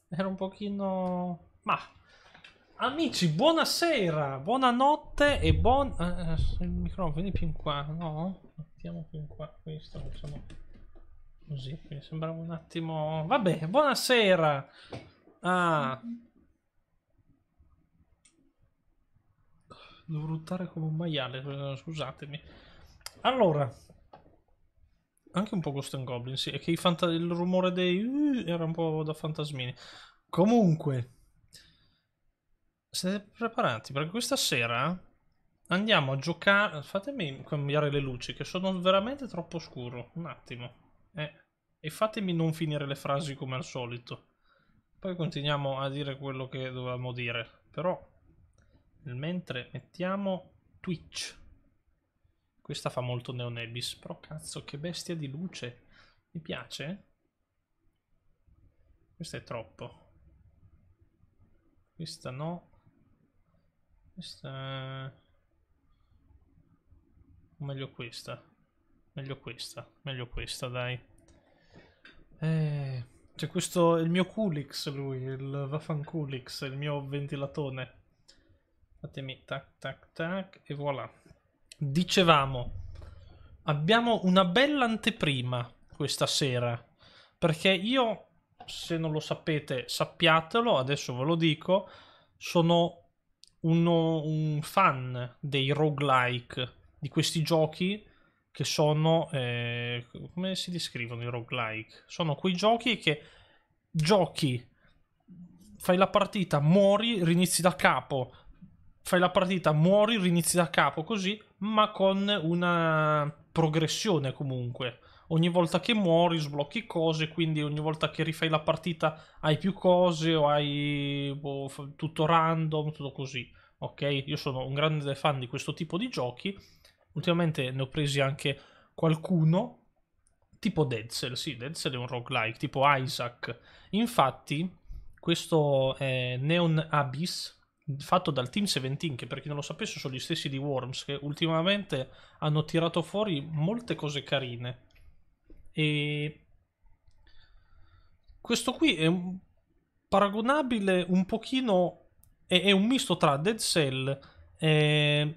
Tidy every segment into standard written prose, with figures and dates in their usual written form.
Era un pochino... Ma... Amici, buonasera, buonanotte e buon... il microfono, vieni più in qua, no? Mettiamo più in qua, questo facciamo così, mi sembrava un attimo... Vabbè, buonasera! Ah, devo ruttare come un maiale, scusatemi. Allora, anche un po' Ghost and Goblin, sì, è che il rumore dei... era un po' da fantasmini. Comunque... Siete preparati? Perché questa sera andiamo a giocare. Fatemi cambiare le luci, che sono veramente troppo scuro. Un attimo. E fatemi non finire le frasi come al solito. Poi continuiamo a dire quello che dovevamo dire. Però, nel mentre mettiamo Twitch. Questa fa molto Neonebis. Però cazzo, che bestia di luce. Mi piace? Questa è troppo. Questa no. Questa... O meglio questa. Meglio questa, dai. C'è questo, il mio Coolix lui, il Vaffanculix, il mio ventilatore. Fatemi tac tac tac e voilà. Dicevamo, abbiamo una bella anteprima questa sera, perché io, se non lo sapete, sappiatelo, adesso ve lo dico, sono un fan dei roguelike, di questi giochi che sono... come si descrivono i roguelike? Sono quei giochi che giochi, fai la partita, muori, rinizi da capo, fai la partita, muori, rinizi da capo, così, ma con una progressione comunque. Ogni volta che muori sblocchi cose, quindi ogni volta che rifai la partita hai più cose o hai tutto random, tutto così. Ok? Io sono un grande fan di questo tipo di giochi. Ultimamente ne ho presi anche qualcuno, tipo Dead Cell. Sì, Dead Cell è un roguelike, tipo Isaac. Infatti, questo Neon Abyss, fatto dal Team 17, che per chi non lo sapesse sono gli stessi di Worms, che ultimamente hanno tirato fuori molte cose carine. E questo qui è paragonabile un pochino, è un misto tra Dead Cell e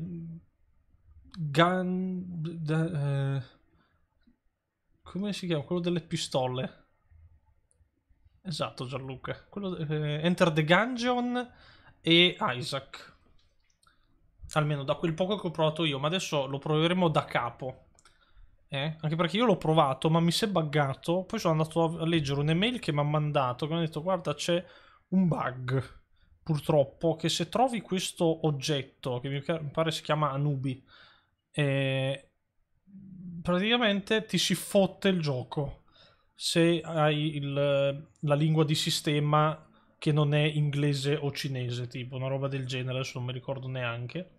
come si chiama? Quello delle pistole. Esatto, Gianluca. Quello, Enter the Gungeon e Isaac. Almeno da quel poco che ho provato io, ma adesso lo proveremo da capo. Anche perché io l'ho provato, ma mi si è buggato. Poi sono andato a leggere un'email che mi ha mandato, che mi ha detto: guarda, c'è un bug. Purtroppo, che se trovi questo oggetto, che mi pare si chiama Anubi, eh, praticamente ti si fotte il gioco. Se hai la lingua di sistema che non è inglese o cinese, tipo una roba del genere, adesso non mi ricordo neanche.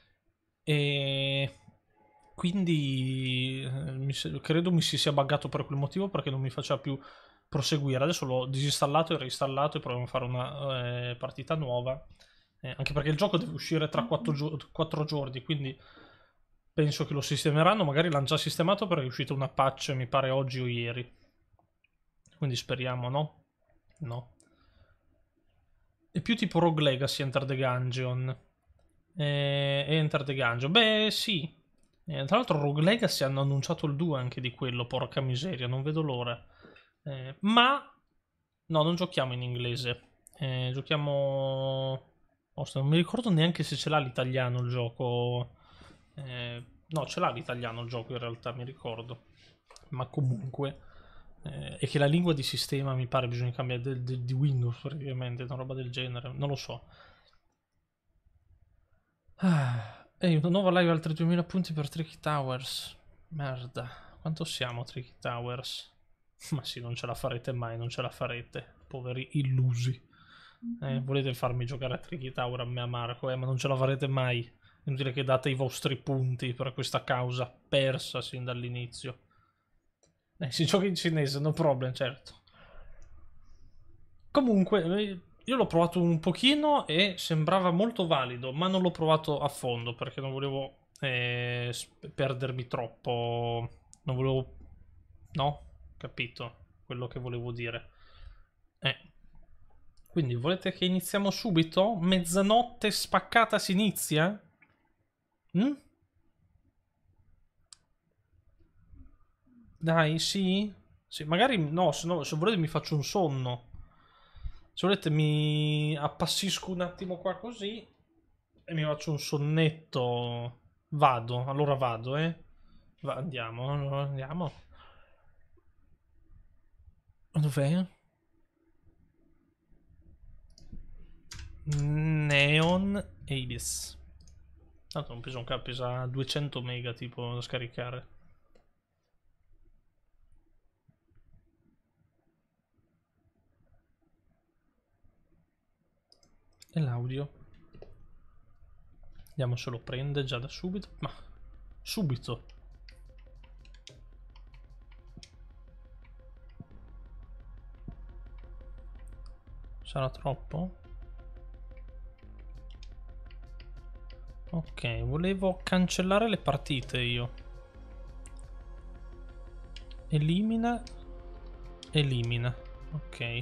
E quindi credo mi si sia buggato per quel motivo, perché non mi faceva più proseguire. Adesso l'ho disinstallato e reinstallato e proviamo a fare una partita nuova. Anche perché il gioco deve uscire tra 4 giorni, quindi penso che lo sistemeranno. Magari l'hanno già sistemato perché è uscita una patch, mi pare oggi o ieri. Quindi speriamo, no? No. È più tipo Rogue Legacy Enter the Gungeon. Enter the Gungeon. Beh, sì. Tra l'altro Rogue Legacy hanno annunciato il 2 anche di quello, porca miseria, non vedo l'ora. Ma... No, non giochiamo in inglese. Giochiamo... Ostia, non mi ricordo neanche se ce l'ha l'italiano il gioco. No, ce l'ha l'italiano il gioco in realtà, mi ricordo. Ma comunque... e che la lingua di sistema mi pare bisogna cambiare di Windows praticamente, una roba del genere, non lo so. Ehi, una nuova live altri 2000 punti per Tricky Towers. Merda, quanto siamo Tricky Towers? Ma sì, non ce la farete mai, non ce la farete, poveri illusi. Volete farmi giocare a Tricky Tower a me a Marco, ma non ce la farete mai. È inutile che date i vostri punti per questa causa persa sin dall'inizio. Si gioca in cinese, no problem, certo. Comunque, io l'ho provato un pochino e sembrava molto valido, ma non l'ho provato a fondo perché non volevo perdermi troppo. Non volevo... No? Capito quello che volevo dire. Eh. Quindi volete che iniziamo subito? Mezzanotte spaccata si inizia? Dai, sì? Sì, magari no, se volete mi faccio un sonno. Se volete mi appassisco un attimo qua così e mi faccio un sonnetto. Vado, allora vado, andiamo, andiamo. Dov'è? Neon Abyss. Tanto non pesa un cazzo, pesa 200 mega tipo da scaricare. E l'audio? Vediamo se lo prende già da subito. Ma subito. Sarà troppo? Ok, volevo cancellare le partite io. Elimina. Elimina. Ok.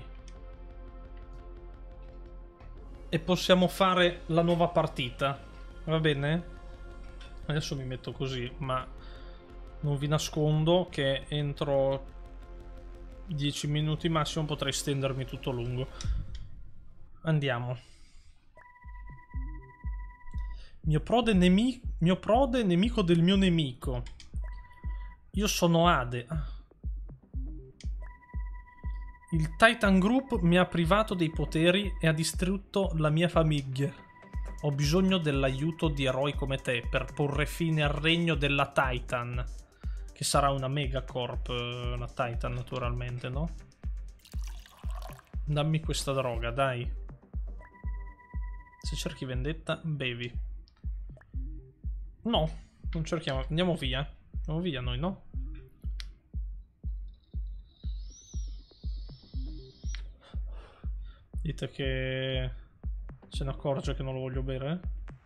E possiamo fare la nuova partita. Va bene? Adesso mi metto così, ma non vi nascondo che entro 10 minuti massimo potrei stendermi tutto lungo. Andiamo. Mio prode nemico del mio nemico. Io sono Ade. Il Titan Group mi ha privato dei poteri e ha distrutto la mia famiglia. Ho bisogno dell'aiuto di eroi come te per porre fine al regno della Titan. Che sarà una megacorp, la Titan naturalmente, no? Dammi questa droga, dai. Se cerchi vendetta, bevi. No, non cerchiamo, andiamo via. Andiamo via noi, no? Dite che se ne accorge che non lo voglio bere?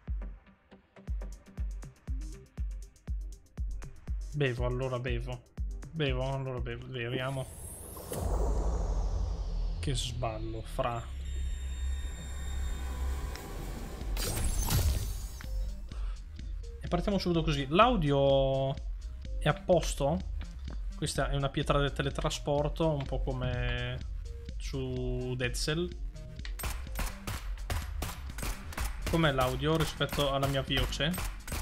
Bevo, allora bevo. Bevo, allora bevo. Beviamo. Che sballo, fra. E partiamo subito così. L'audio è a posto? Questa è una pietra del teletrasporto, un po' come su Dead Cell. Com'è l'audio rispetto alla mia voce?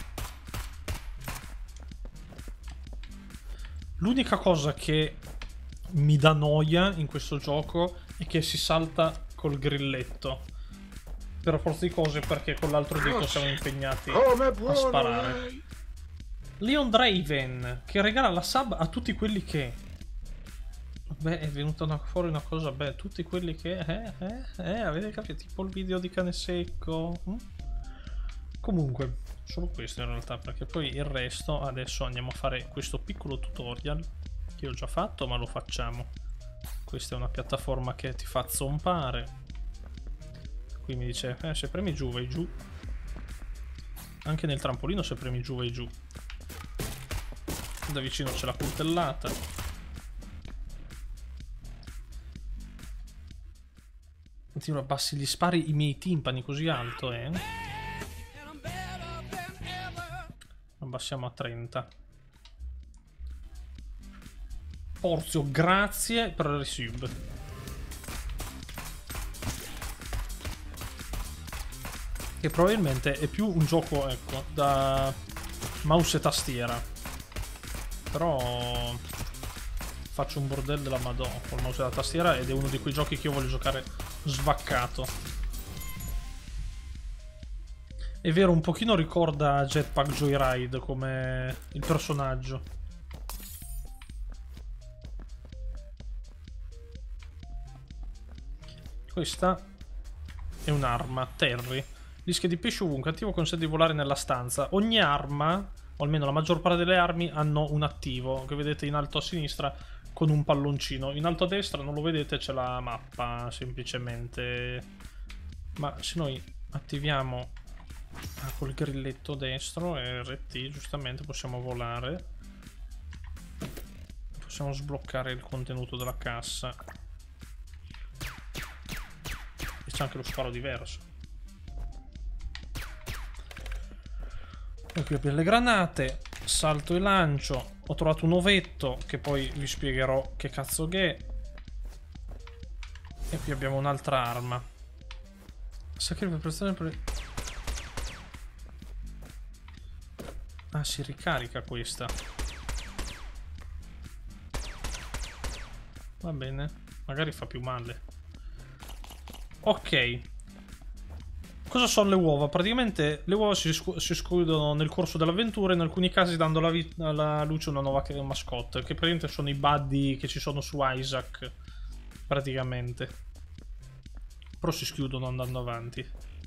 L'unica cosa che mi dà noia in questo gioco è che si salta col grilletto. Per forza di cose, perché con l'altro dito siamo impegnati a sparare. Leon Draven, che regala la sub a tutti quelli che... Beh, è venuta fuori una cosa, beh, tutti quelli che... avete capito? Tipo il video di Cane Secco. Comunque, solo questo in realtà, perché poi il resto adesso andiamo a fare questo piccolo tutorial che ho già fatto, ma lo facciamo. Questa è una piattaforma che ti fa zompare. Qui mi dice, se premi giù vai giù. Anche nel trampolino se premi giù vai giù. Da vicino c'è la coltellata. Continuo abbassi gli spari i miei timpani così alto, Abbassiamo a 30. Porzio, grazie per il resub. Che probabilmente è più un gioco, ecco, da mouse e tastiera. Però faccio un bordello della Madonna con il mouse e la tastiera ed è uno di quei giochi che io voglio giocare svaccato. È vero, un pochino ricorda Jetpack Joyride come il personaggio. Questa è un'arma, Terry. Dischi di pesce ovunque, attivo consente di volare nella stanza. Ogni arma, o almeno la maggior parte delle armi, hanno un attivo, che vedete in alto a sinistra con un palloncino. In alto a destra non lo vedete, c'è la mappa, semplicemente. Ma se noi attiviamo col grilletto destro e RT, giustamente possiamo volare. Possiamo sbloccare il contenuto della cassa. C'è anche lo sparo diverso. E qui abbiamo le granate. Salto e lancio. Ho trovato un ovetto che poi vi spiegherò che cazzo che è. E qui abbiamo un'altra arma. Sacrificio prestazione per... Ah, si ricarica questa. Va bene. Magari fa più male. Ok. Cosa sono le uova? Praticamente le uova si escludono nel corso dell'avventura, in alcuni casi dando alla luce una nuova mascotte, che praticamente sono i buddy che ci sono su Isaac, praticamente. Però si schiudono andando avanti.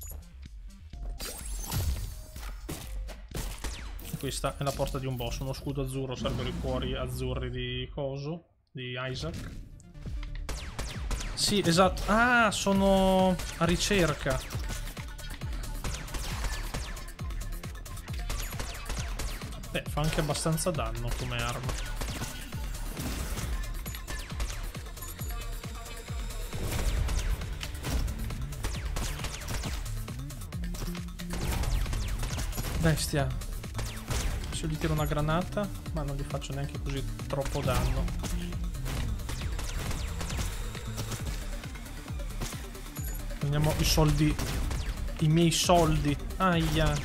E questa è la porta di un boss, uno scudo azzurro, servono i cuori azzurri di coso, di Isaac. Sì, esatto. Ah, sono a ricerca. Beh, fa anche abbastanza danno come arma. Bestia. Se gli tiro una granata, ma non gli faccio neanche così troppo danno. Prendiamo i soldi. I miei soldi. Aia.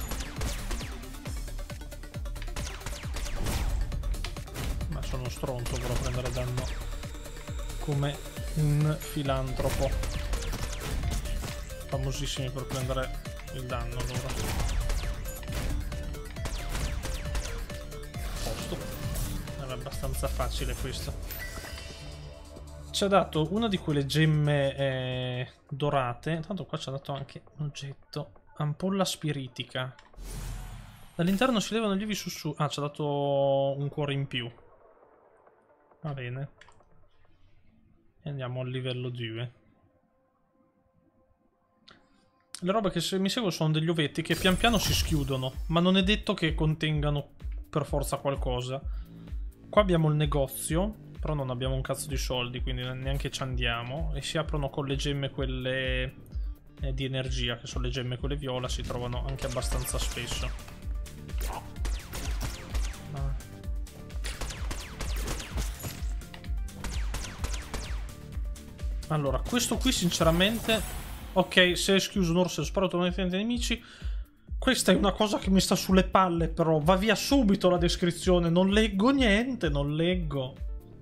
Stronzo per prendere danno come un filantropo, famosissimi per prendere il danno loro. Posto, era abbastanza facile questo. Ci ha dato una di quelle gemme dorate. Tanto qua ci ha dato anche un oggetto, ampolla spiritica. Dall'interno si levano lievi sussurri. Ah, ci ha dato un cuore in più. Va bene. E andiamo al livello 2. Le robe che se mi seguo sono degli ovetti che pian piano si schiudono, ma non è detto che contengano per forza qualcosa. Qua abbiamo il negozio, però non abbiamo un cazzo di soldi, quindi neanche ci andiamo. E si aprono con le gemme quelle di energia, che sono le gemme quelle viola, si trovano anche abbastanza spesso. Allora, questo qui sinceramente... Ok, se è schiuso un orso e sparo automaticamente ai nemici. Questa è una cosa che mi sta sulle palle, però. Va via subito la descrizione. Non leggo niente, non leggo.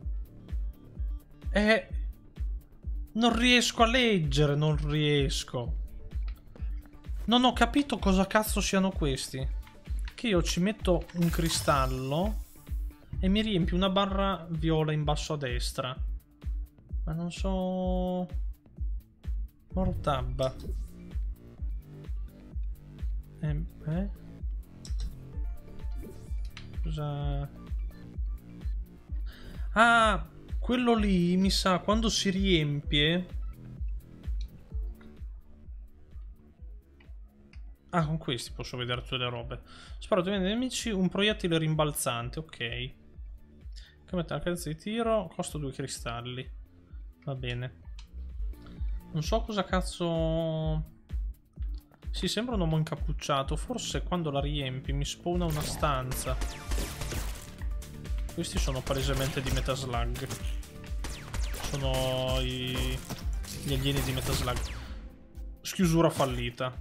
Non riesco a leggere, non riesco. Non ho capito cosa cazzo siano questi. Che io ci metto un cristallo e mi riempie una barra viola in basso a destra. Ma non so... Mortabba. Cosa... Ah, quello lì, mi sa, quando si riempie... Ah, con questi posso vedere tutte le robe. Sparo dei nemici, un proiettile rimbalzante, ok. Che mette la calza di tiro, costa 2 cristalli. Va bene. Non so cosa cazzo... Sì, sembra un uomo incappucciato. Forse quando la riempi mi spawna una stanza. Questi sono palesemente di Metaslug. Sono gli alieni di Metaslug. Schiusura fallita.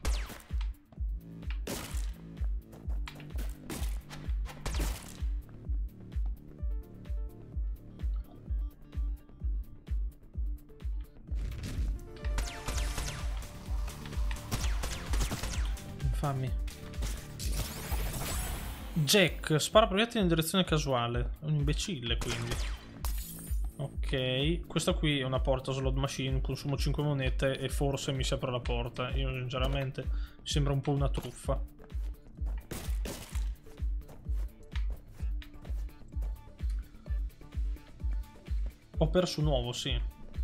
Jack spara proiettili in direzione casuale. È un imbecille, quindi. Ok. Questa qui è una porta slot machine. Consumo 5 monete e forse mi si apre la porta. Io sinceramente mi sembra un po' una truffa. Ho perso un uovo, sì.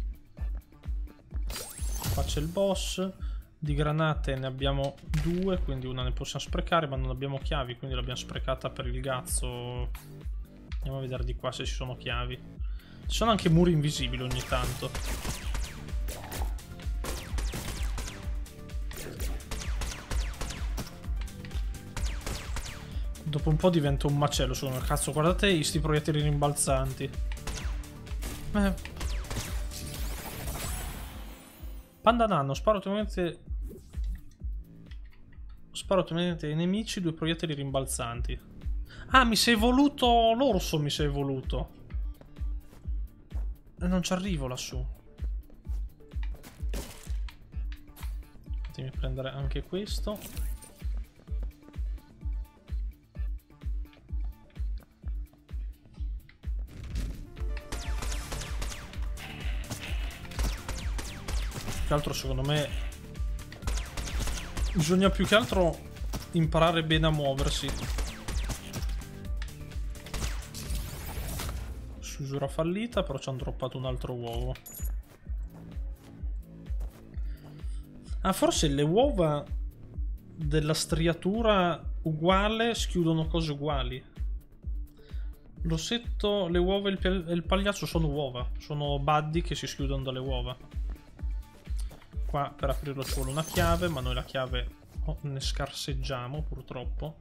Qua c'è il boss. Di granate ne abbiamo 2, quindi una ne possiamo sprecare, ma non abbiamo chiavi, quindi l'abbiamo sprecata per il gazzo. Andiamo a vedere di qua se ci sono chiavi. Ci sono anche muri invisibili ogni tanto. Dopo un po' diventa un macello, secondo me. Cazzo, guardate sti proiettili rimbalzanti. Panda nano, sparo automaticamente ai nemici 2 proiettili rimbalzanti. Ah, mi sei voluto l'orso, mi sei voluto. E non ci arrivo lassù. Fatemi prendere anche questo. Più che altro, secondo me, bisogna più che altro imparare bene a muoversi. Chiusura fallita, però ci hanno droppato un altro uovo. Ah, forse le uova della striatura uguale schiudono cose uguali. L'ossetto, le uova e il pagliaccio sono uova. Sono buddy che si schiudono dalle uova. Qua per aprirlo ci vuole una chiave, ma noi la chiave ne scarseggiamo purtroppo.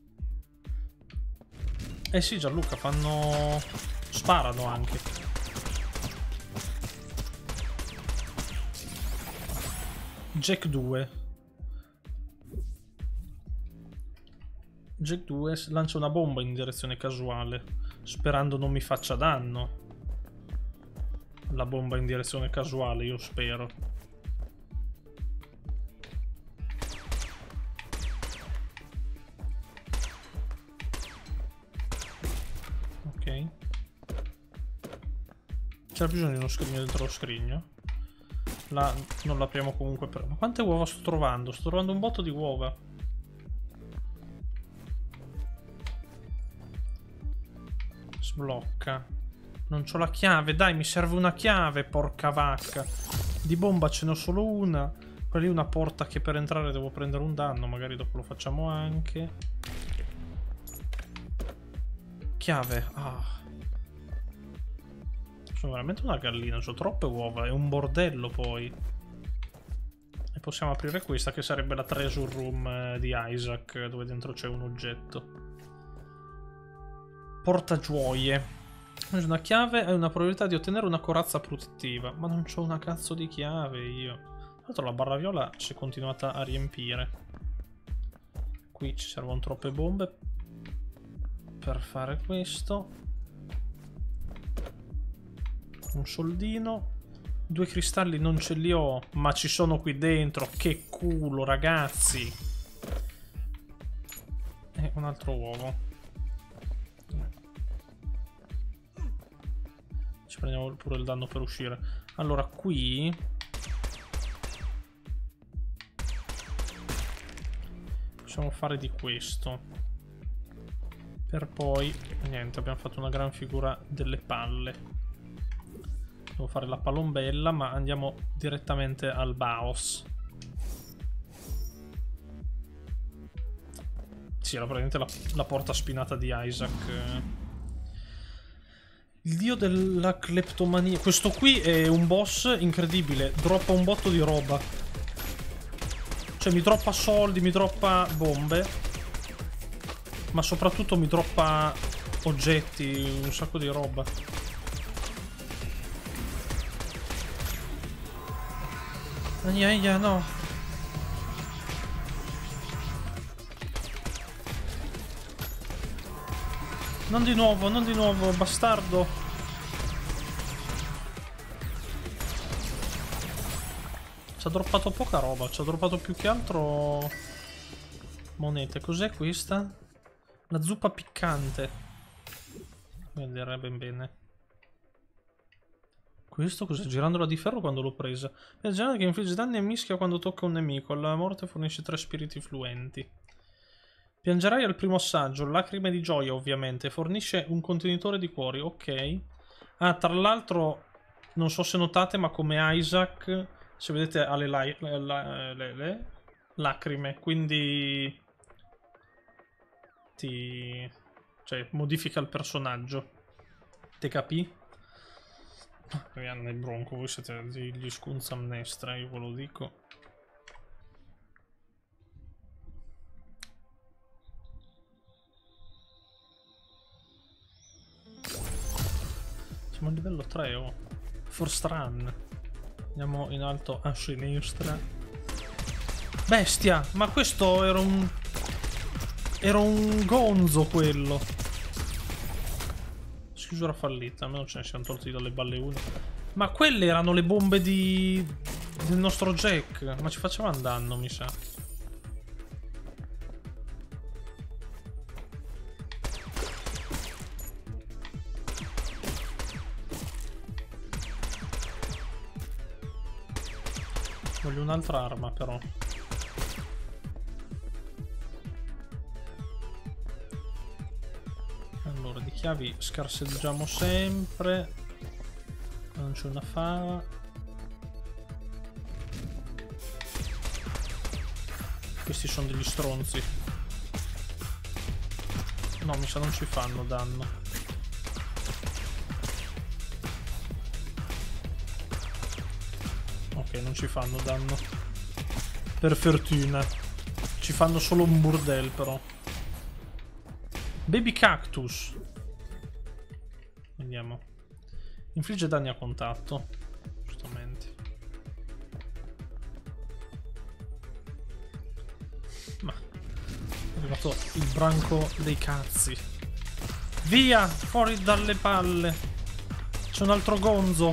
Eh sì, Gianluca, fanno... sparano anche. Jack 2. Jack 2 lancia una bomba in direzione casuale, sperando non mi faccia danno. La bomba in direzione casuale, io spero. Ok. C'è bisogno di uno scrigno dentro lo scrigno. Non l'apriamo comunque per... Ma quante uova sto trovando? Sto trovando un botto di uova. Sblocca. Non c'ho la chiave, dai, mi serve una chiave, porca vacca. Di bomba ce n'ho solo una. Quella lì è una porta che per entrare devo prendere un danno, magari dopo lo facciamo anche. Chiave, ah. Sono veramente una gallina, ho troppe uova, è un bordello poi. E possiamo aprire questa che sarebbe la treasure room di Isaac, dove dentro c'è un oggetto. Portagioie. Una chiave e una probabilità di ottenere una corazza protettiva. Ma non c'ho una cazzo di chiave io. Tra l'altro la barra viola si è continuata a riempire. Qui ci servono troppe bombe per fare questo. Un soldino. 2 cristalli non ce li ho, ma ci sono qui dentro. Che culo, ragazzi. E un altro uovo. Ci prendiamo pure il danno per uscire. Allora, qui possiamo fare di questo. Per poi... niente, abbiamo fatto una gran figura delle palle. Devo fare la palombella, ma andiamo direttamente al Baos. Sì, era praticamente la porta spinata di Isaac. Il dio della cleptomania. Questo qui è un boss incredibile. Droppa un botto di roba. Cioè mi droppa soldi, mi droppa bombe. Ma soprattutto mi droppa oggetti, un sacco di roba. No. Non di nuovo, bastardo. Ci ha droppato poca roba, ci ha droppato più che altro monete. Cos'è questa? La zuppa piccante. Vedere ben bene. Questo cos'è? Girandola di ferro quando l'ho presa. È il genere che infligge danni e mischia quando tocca un nemico. Alla morte fornisce 3 spiriti fluenti. Piangerai al primo assaggio. Lacrime di gioia, ovviamente. Fornisce un contenitore di cuori. Ok. Ah, tra l'altro, non so se notate, ma come Isaac, se vedete, ha le lacrime. Quindi... cioè, modifica il personaggio. Te capì? Rianna e Bronco, voi siete gli scunzamnestra, io ve lo dico. siamo a livello 3, oh. First run. Andiamo in alto a sinistra. Bestia! Ma questo era un... Era un gonzo quello. Schiusura fallita, almeno ce ne siamo tolti dalle balle una. Ma quelle erano le bombe del nostro Jack. Ma ci facevano danno, mi sa. Voglio un'altra arma, però. Allora, di chiavi scarseggiamo sempre. Non c'è una fava. Questi sono degli stronzi. No, mi sa non ci fanno danno. Ok, non ci fanno danno. Per fortuna. Ci fanno solo un burdel, però. Baby Cactus. Vediamo. Infligge danni a contatto. Giustamente. Ma è arrivato il branco dei cazzi. Via! Fuori dalle palle. C'è un altro gonzo.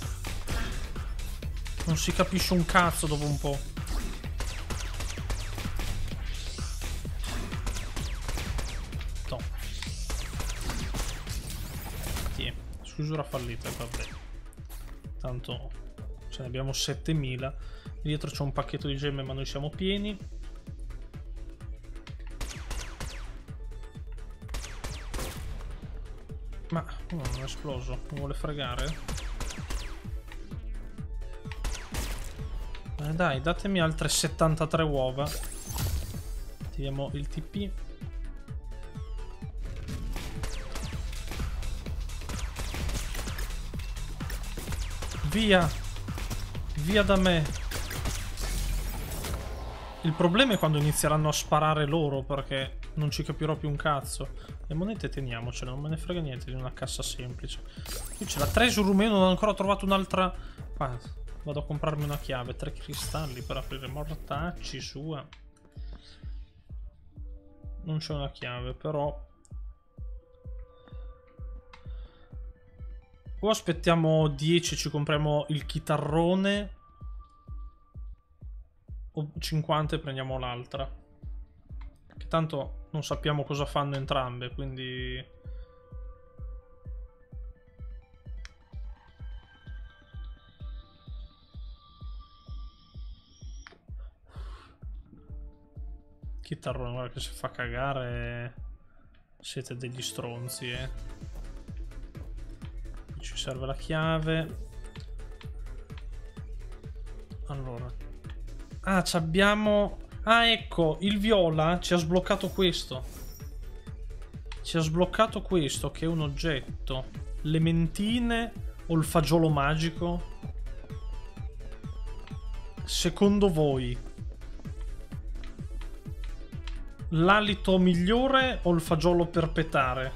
Non si capisce un cazzo dopo un po'. No. Tiè. Schiusura fallita, vabbè. Tanto ce ne abbiamo 7000. Dietro c'è un pacchetto di gemme, ma noi siamo pieni. Ma non è esploso. Mi vuole fregare? Dai, datemi altre 73 uova. Tiriamo il TP. Via! Via da me! Il problema è quando inizieranno a sparare loro, perché non ci capirò più un cazzo. Le monete teniamocele, non me ne frega niente di una cassa semplice. Qui c'è la treasure room, io non ho ancora trovato un'altra... Vado a comprarmi una chiave, 3 cristalli per aprire mortacci sua. Non c'è una chiave, però. O aspettiamo 10 e ci compriamo il chitarrone. O 50 e prendiamo l'altra. Che tanto non sappiamo cosa fanno entrambe, quindi... Chitarrone, guarda che si fa cagare. Siete degli stronzi, eh. Qui ci serve la chiave. Allora. Ah, ci abbiamo... Ah, ecco, il viola ci ha sbloccato questo. Ci ha sbloccato questo, che è un oggetto. Le mentine o il fagiolo magico? Secondo voi... L'alito migliore o il fagiolo per petare?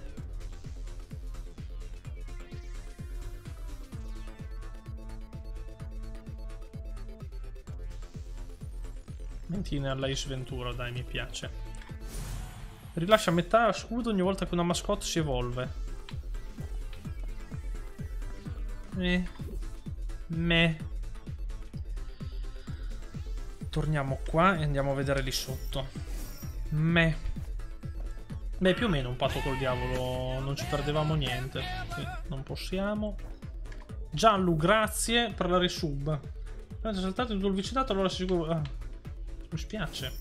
Mentine alla Ace Ventura, dai, mi piace. Rilascia metà scudo ogni volta che una mascotte si evolve. Meh. Torniamo qua e andiamo a vedere lì sotto. Beh, più o meno un patto col diavolo, non ci perdevamo niente. Qui non possiamo. Giallo, grazie per la resub. Se saltate tutto il vicinato, allora sicuro... Ah, mi spiace.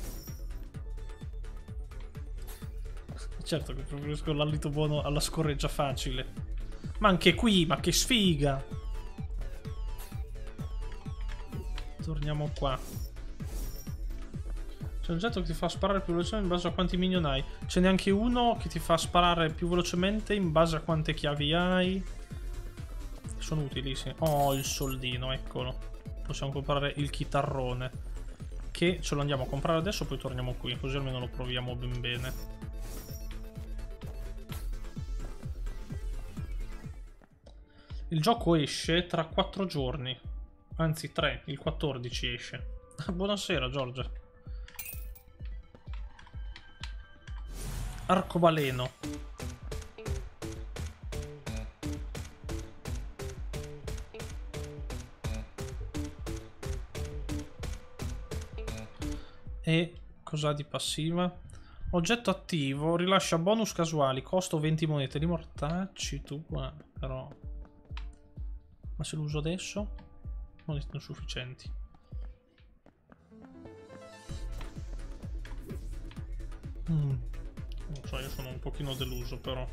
Certo che preferisco l'alito buono alla scorreggia facile. Ma anche qui, ma che sfiga! Torniamo qua. C'è un oggetto che ti fa sparare più velocemente in base a quanti minion hai. Ce n'è anche uno che ti fa sparare più velocemente in base a quante chiavi hai. Sono utilissimi. Oh, il soldino, eccolo. Possiamo comprare il chitarrone. Che ce lo andiamo a comprare adesso, poi torniamo qui. Così almeno lo proviamo ben bene. Il gioco esce tra 4 giorni. Anzi 3, il 14 esce. Buonasera Giorgia. Arcobaleno. E cos'ha di passiva? Oggetto attivo, rilascia bonus casuali, costo 20 monete di mortacci, tu però... Ma se lo uso adesso? Monete non sufficienti. Non so, io sono un pochino deluso però.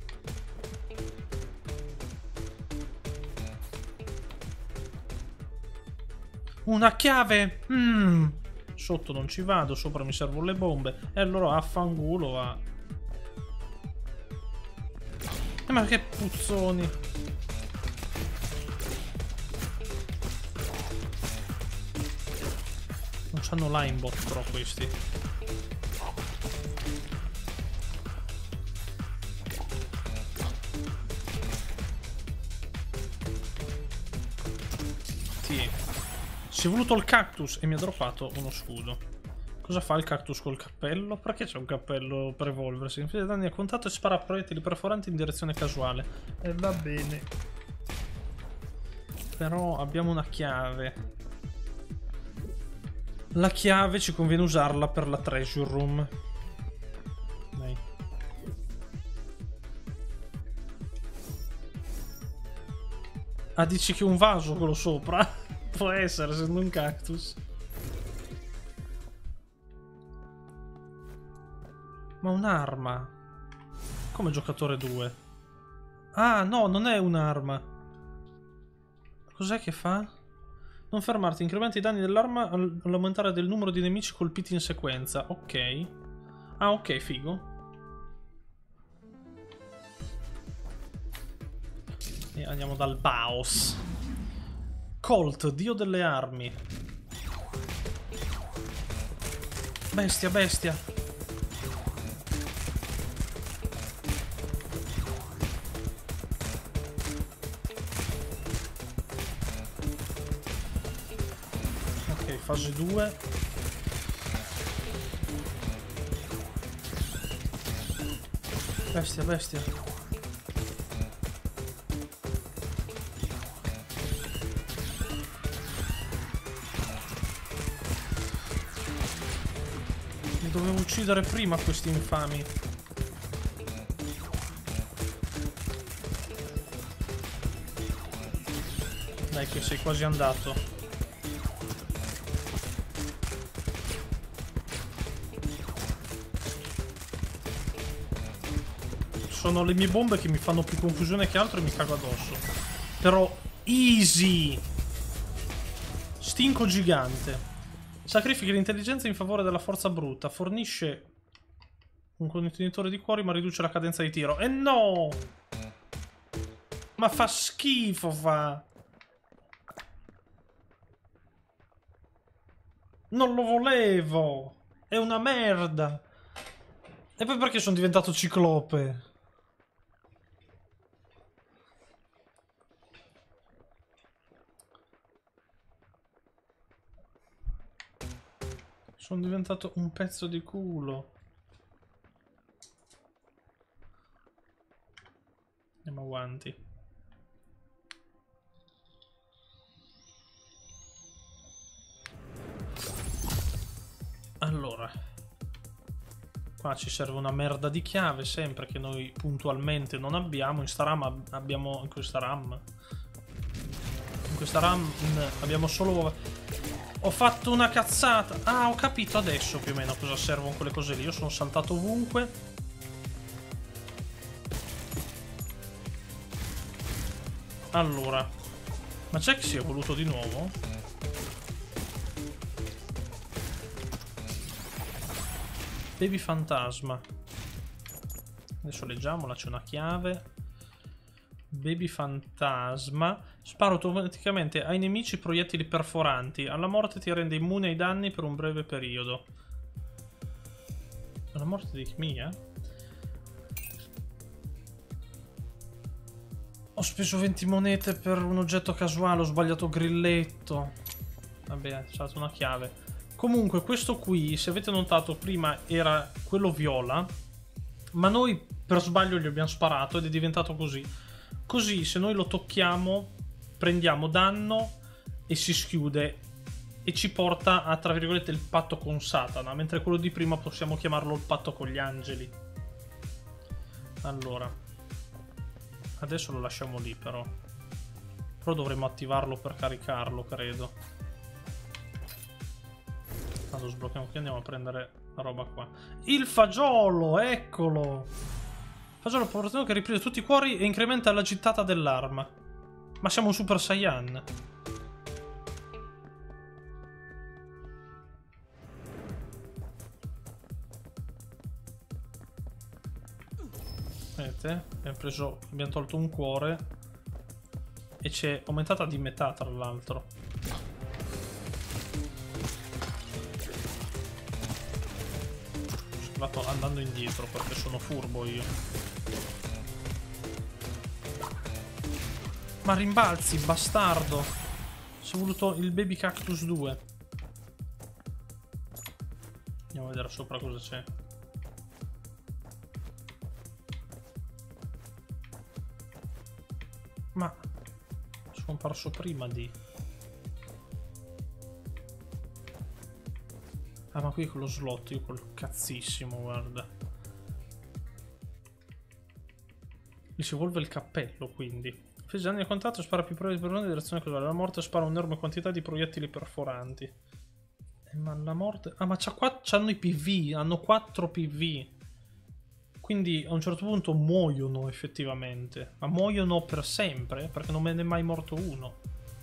Una chiave! Sotto non ci vado, sopra mi servono le bombe. E allora affangulo a... ma che puzzoni! Non c'hanno linebot però questi. Sì. Si è voluto il cactus e mi ha droppato uno scudo. Cosa fa il cactus col cappello? Perché c'è un cappello per evolversi? Infligge danni a contatto e spara proiettili perforanti in direzione casuale. E va bene. Però abbiamo una chiave. La chiave ci conviene usarla per la treasure room. Dai. Ah, dici che un vaso quello sopra? Può essere, essendo un cactus. Ma un'arma. Come giocatore 2. Ah, no, non è un'arma. Cos'è che fa? Non fermarti, incrementa i danni dell'arma all'aumentare del numero di nemici colpiti in sequenza. Ok. Ah, ok, figo. E andiamo dal Baos. Colt, dio delle armi. Bestia, bestia. Ok, fase 2. Bestia, bestia. Dovevo uccidere prima questi infami. Dai che sei quasi andato. Sono le mie bombe che mi fanno più confusione che altro e mi cago addosso. Però easy. Stinco gigante. Sacrifica l'intelligenza in favore della forza bruta. Fornisce un contenitore di cuori ma riduce la cadenza di tiro. E no! Ma fa schifo, fa! Non lo volevo! È una merda! E poi perché sono diventato ciclope? Sono diventato un pezzo di culo. Andiamo avanti. Allora. Qua ci serve una merda di chiave, sempre, che noi puntualmente non abbiamo. In sta RAM abbiamo... In questa RAM... In questa RAM abbiamo solo... Ho fatto una cazzata. Ah, ho capito adesso più o meno cosa servono quelle cose lì. Io sono saltato ovunque. Allora. Ma c'è che si è evoluto di nuovo? Baby fantasma. Adesso leggiamola, c'è una chiave. Baby fantasma. Spara automaticamente ai nemici proiettili perforanti. Alla morte ti rende immune ai danni per un breve periodo. La morte di Mia? Ho speso 20 monete per un oggetto casuale, ho sbagliato grilletto. Vabbè, c'è stata una chiave. Comunque, questo qui, se avete notato, prima era quello viola, ma noi per sbaglio gli abbiamo sparato ed è diventato così. Così, se noi lo tocchiamo, prendiamo danno e si schiude e ci porta a, tra virgolette, il patto con Satana, mentre quello di prima possiamo chiamarlo il patto con gli angeli. Allora, adesso lo lasciamo lì però dovremmo attivarlo per caricarlo, credo. Lo sblocchiamo qui, andiamo a prendere la roba qua. Il fagiolo, eccolo! Fagiolo portano che riprende tutti i cuori e incrementa la gittata dell'arma. Ma siamo un Super Saiyan. Vedete? Abbiamo tolto un cuore e c'è aumentata di metà, tra l'altro. Vado andando indietro perché sono furbo io. Ma rimbalzi, bastardo! Si è voluto il Baby Cactus 2. Andiamo a vedere sopra cosa c'è. Ma sono comparso prima di... Ah, ma qui con lo slot, io col cazzissimo, guarda. Gli si evolve il cappello, quindi. Fece danni a contatto, spara più proiettili per una direzione casuale. La morte spara un'enorme quantità di proiettili perforanti. Ma la morte... Ah, ma c'hanno i PV, hanno 4 PV. Quindi a un certo punto muoiono effettivamente. Ma muoiono per sempre, perché non me ne è mai morto uno.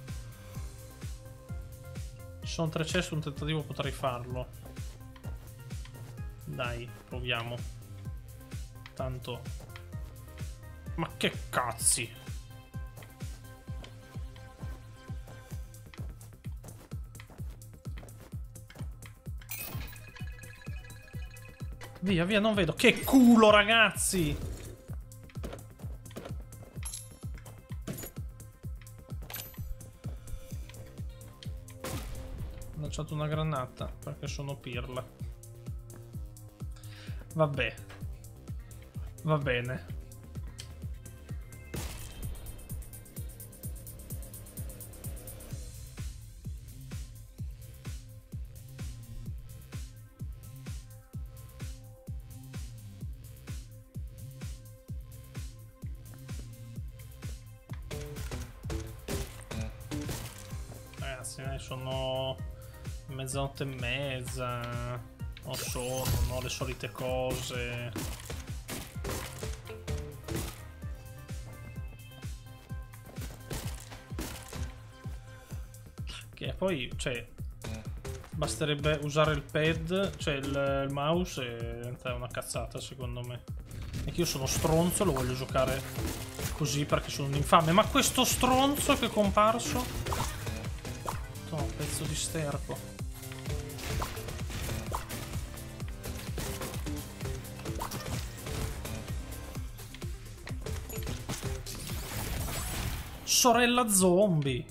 Ci sono 3 ceste, un tentativo potrei farlo. Dai, proviamo. Tanto... Ma che cazzi! Via, via, non vedo. Che culo, ragazzi! Ho lanciato una granata perché sono pirla. Vabbè. Va bene. Sono mezzanotte e mezza, ho sonno, non ho le solite cose. Che poi, cioè, basterebbe usare il pad, cioè il mouse e è una cazzata secondo me. E che io sono stronzo, lo voglio giocare così perché sono un infame. Ma questo stronzo che è comparso... No, pezzo di sterco. Sorella zombie.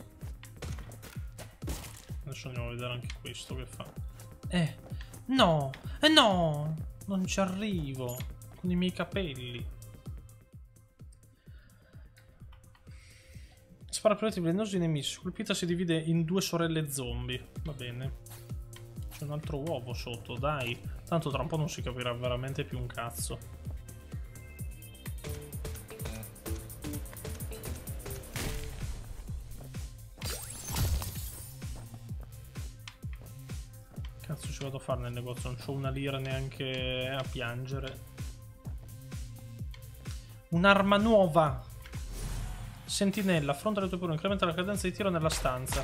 Adesso andiamo a vedere anche questo che fa. No, no, non ci arrivo con i miei capelli. Spara proiettili velenosi ai nemici. Colpita si divide in 2 sorelle zombie. Va bene. C'è un altro uovo sotto, dai. Tanto tra un po' non si capirà veramente più un cazzo. Cazzo ci vado a fare nel negozio? Non c'ho una lira neanche a piangere. Un'arma nuova! Sentinella, affronta le tue paure, incrementa la cadenza di tiro nella stanza.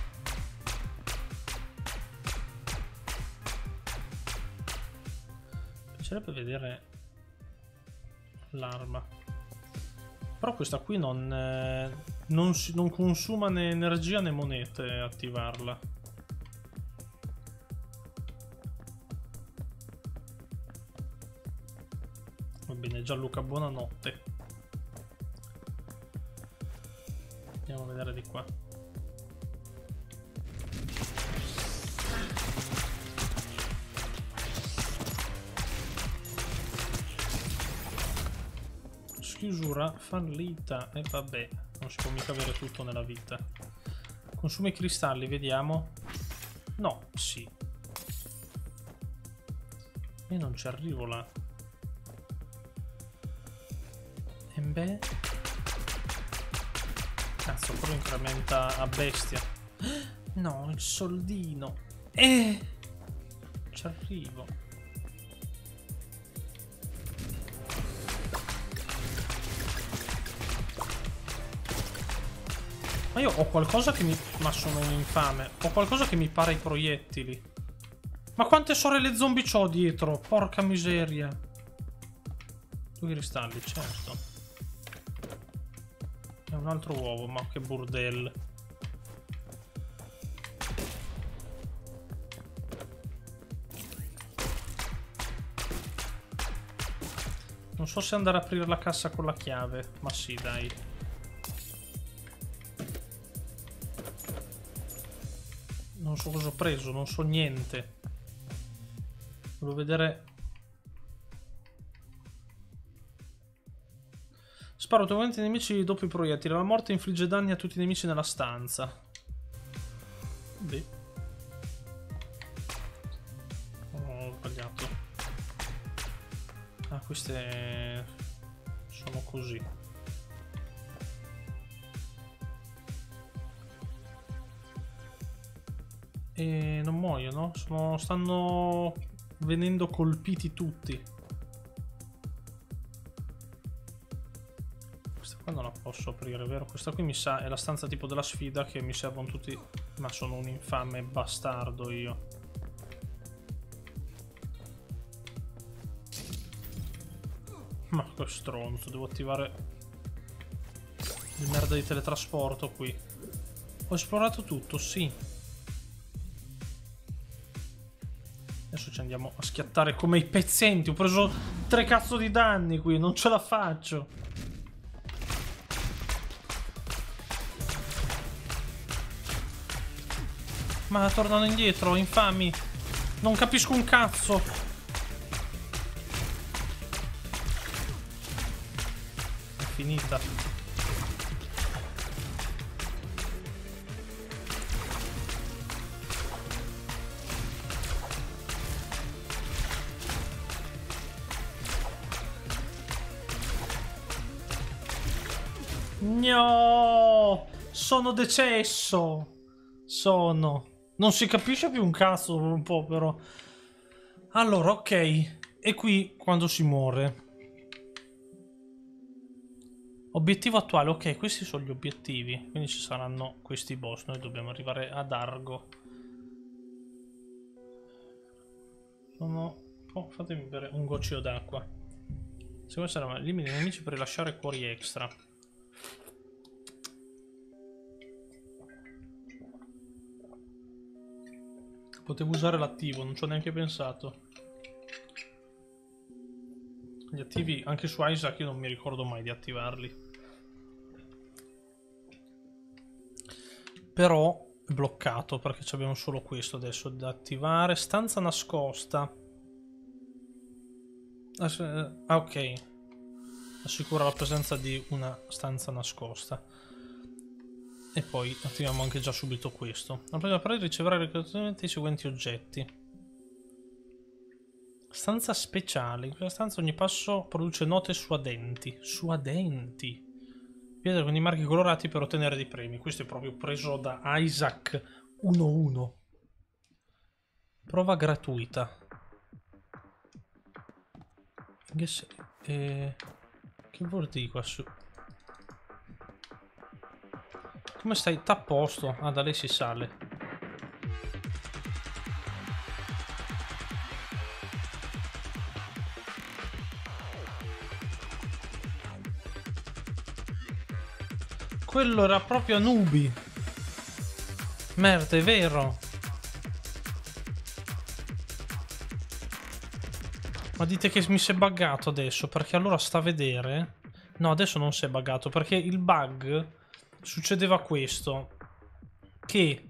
Mi piacerebbe vedere l'arma. Però questa qui non consuma né energia né monete attivarla. Va bene, Gianluca, buonanotte. vedere di qua. Chiusura fallita. E vabbè, non si può mica avere tutto nella vita. Consuma i cristalli, vediamo. No, sì. E non ci arrivo là. E beh. Cazzo, però incrementa a bestia. No, il soldino. Ci arrivo. Ma io ho qualcosa che mi... Ma sono un infame. Ho qualcosa che mi para i proiettili. Ma quante sorelle zombie c'ho dietro? Porca miseria. 2 cristalli, certo. È un altro uovo, ma che burdello. Non so se andare a aprire la cassa con la chiave. Ma sì, dai. Non so cosa ho preso, non so niente. Devo vedere. Sparo automaticamente ai nemici dopo i proiettili. La morte infligge danni a tutti i nemici nella stanza. Beh. Ho sbagliato. Ah, queste sono così. E non muoiono? Stanno venendo colpiti tutti. Questa qua non la posso aprire, vero? Questa qui mi sa è la stanza tipo della sfida che mi servono tutti. Ma sono un infame bastardo io. Ma che stronzo, devo attivare il merda di teletrasporto qui. Ho esplorato tutto, sì. Adesso ci andiamo a schiattare come i pezzenti. Ho preso 3 cazzo di danni qui, non ce la faccio. Ma tornano indietro, infami. Non capisco un cazzo. È finita. No, sono decesso. Non si capisce più un cazzo un po' però. Allora, ok. E qui quando si muore. Obiettivo attuale, ok, questi sono gli obiettivi. Quindi ci saranno questi boss. Noi dobbiamo arrivare ad Argo. Oh, fatemi bere un goccio d'acqua. Secondo sarà elimina i nemici per rilasciare cuori extra. Potevo usare l'attivo, non ci ho neanche pensato. Gli attivi, anche su Isaac, io non mi ricordo mai di attivarli. Però è bloccato perché abbiamo solo questo adesso da attivare. Stanza nascosta. Ah, ok. Assicura la presenza di una stanza nascosta. E poi attiviamo anche già subito questo. La prima parete riceverà ricorrentemente i seguenti oggetti. Stanza speciale. In questa stanza ogni passo produce note suadenti. Suadenti. Pietre con i marchi colorati per ottenere dei premi. Questo è proprio preso da Isaac 1-1. Prova gratuita. Che vuol dire qua su? Come stai? T'ha a posto. Ah, da lei si sale. Quello era proprio Anubi. Merda, è vero. Ma dite che mi si è buggato adesso, perché allora sta a vedere. No, adesso non si è buggato, perché il bug succedeva questo, che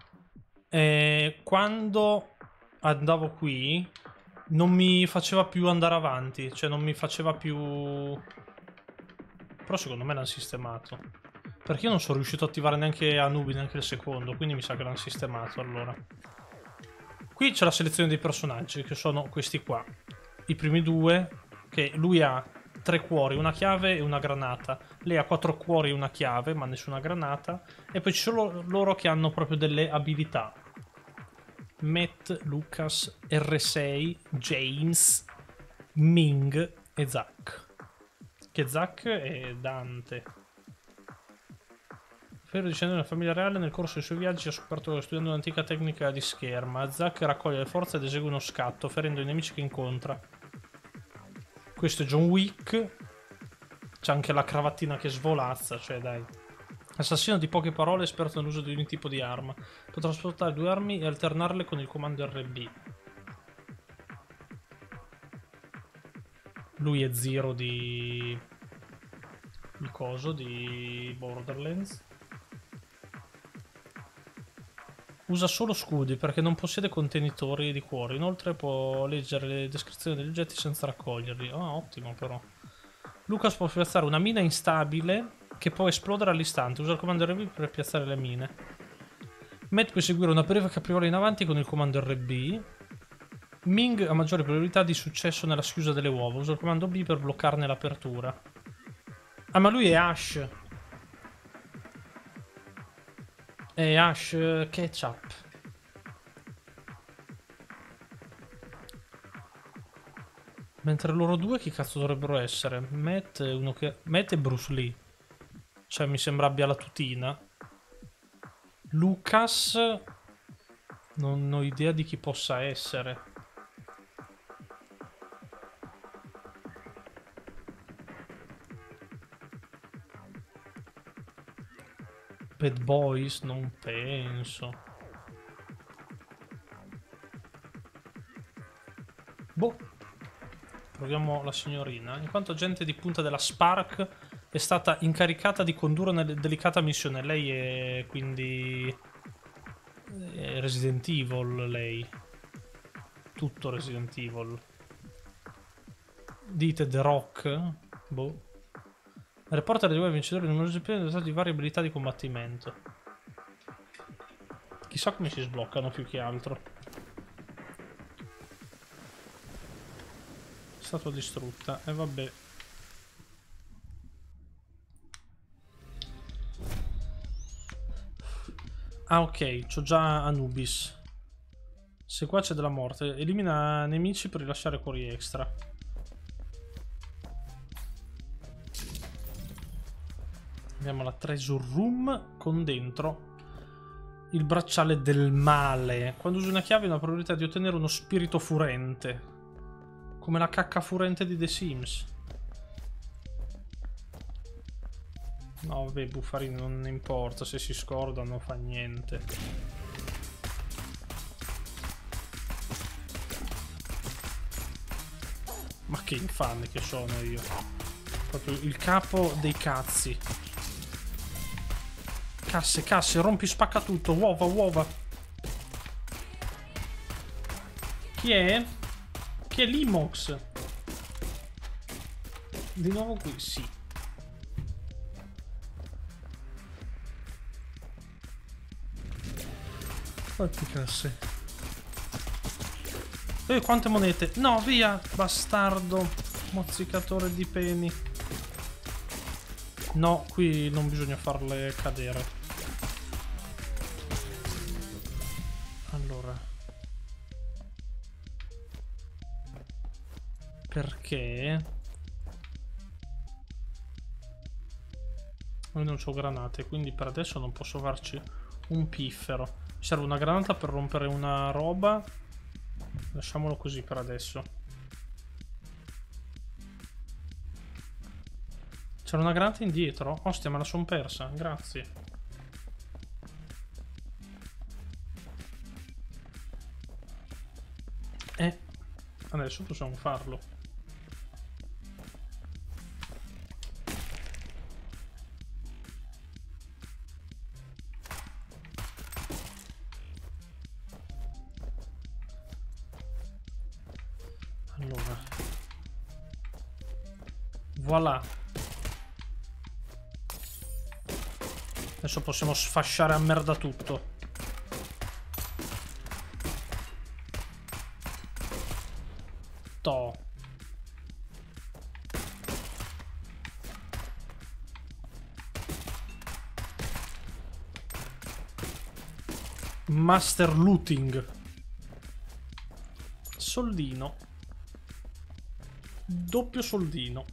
quando andavo qui non mi faceva più andare avanti, cioè non mi faceva più... Però secondo me l'hanno sistemato, perché io non sono riuscito a attivare neanche Anubi, neanche il secondo, quindi mi sa che l'hanno sistemato allora. Qui c'è la selezione dei personaggi, che sono questi qua. I primi due, che lui ha 3 cuori, una chiave e una granata. Lei ha 4 cuori e una chiave, ma nessuna granata. E poi ci sono loro che hanno proprio delle abilità. Matt, Lucas, R6, James, Ming e Zack. Che Zack è Dante. Ferro discende nella famiglia reale, nel corso dei suoi viaggi ha scoperto studiando un'antica tecnica di scherma. Zack raccoglie le forze ed esegue uno scatto, ferendo i nemici che incontra. Questo è John Wick. C'è anche la cravattina che svolazza, cioè dai. Assassino di poche parole, esperto nell'uso di ogni tipo di arma. Può trasportare 2 armi e alternarle con il comando RB. Lui è Zero di coso, di Borderlands. Usa solo scudi perché non possiede contenitori di cuore. Inoltre può leggere le descrizioni degli oggetti senza raccoglierli. Ah, ottimo però. Lucas può piazzare una mina instabile che può esplodere all'istante. Usa il comando RB per piazzare le mine. Matt può eseguire una breve capriola in avanti con il comando RB. Ming ha maggiore probabilità di successo nella schiusa delle uova. Usa il comando B per bloccarne l'apertura. Ah, ma lui è Ash. È Ash Ketchup. Mentre loro due chi cazzo dovrebbero essere? Matt è Bruce Lee. Cioè mi sembra abbia la tutina. Lucas non ho idea di chi possa essere. Bad Boys? Non penso. Boh. Proviamo la signorina. In quanto agente di punta della Spark è stata incaricata di condurre una delicata missione. Lei è quindi... è Resident Evil, lei. Tutto Resident Evil. Dite The Rock? Boh. Reporta dei due vincitori di numerosi premi dotati di varie abilità di combattimento. Chissà come si sbloccano più che altro. Statua distrutta. E vabbè. Ah ok, c'ho già Anubis. Seguace della morte. Elimina nemici per rilasciare cuori extra. Abbiamo la treasure room con dentro il bracciale del male. Quando usi una chiave hai una probabilità di ottenere uno spirito furente. Come la cacca furente di The Sims. No vabbè, buffarini non importa, se si scorda non fa niente. Ma che infame che sono io. Proprio il capo dei cazzi. Casse, casse, rompi, spacca tutto. Uova, uova. Chi è? Chi è Limox? Di nuovo qui, sì. Quante casse? Quante monete? No, via, bastardo. Mozzicatore di peni. No, qui non bisogna farle cadere. Allora. Perché? Noi non ho granate, quindi per adesso non posso farci un piffero. Mi serve una granata per rompere una roba. Lasciamolo così per adesso. C'era una granata indietro? Ostia, me la son persa, grazie. Adesso possiamo farlo. Allora. Voilà. Adesso possiamo sfasciare a merda tutto. To. Master looting. Soldino. Doppio soldino.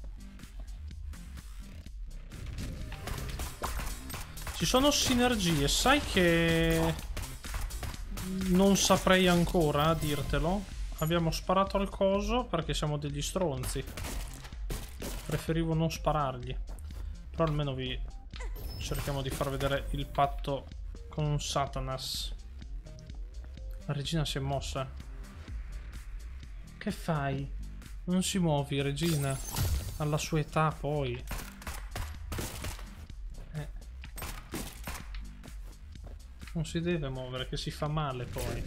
Ci sono sinergie. Sai che non saprei ancora dirtelo. Abbiamo sparato al coso perché siamo degli stronzi. Preferivo non sparargli. Però almeno vi cerchiamo di far vedere il patto con Satanas. La regina si è mossa. Che fai? Non si muovi, regina. Alla sua età, poi. Non si deve muovere, che si fa male, poi.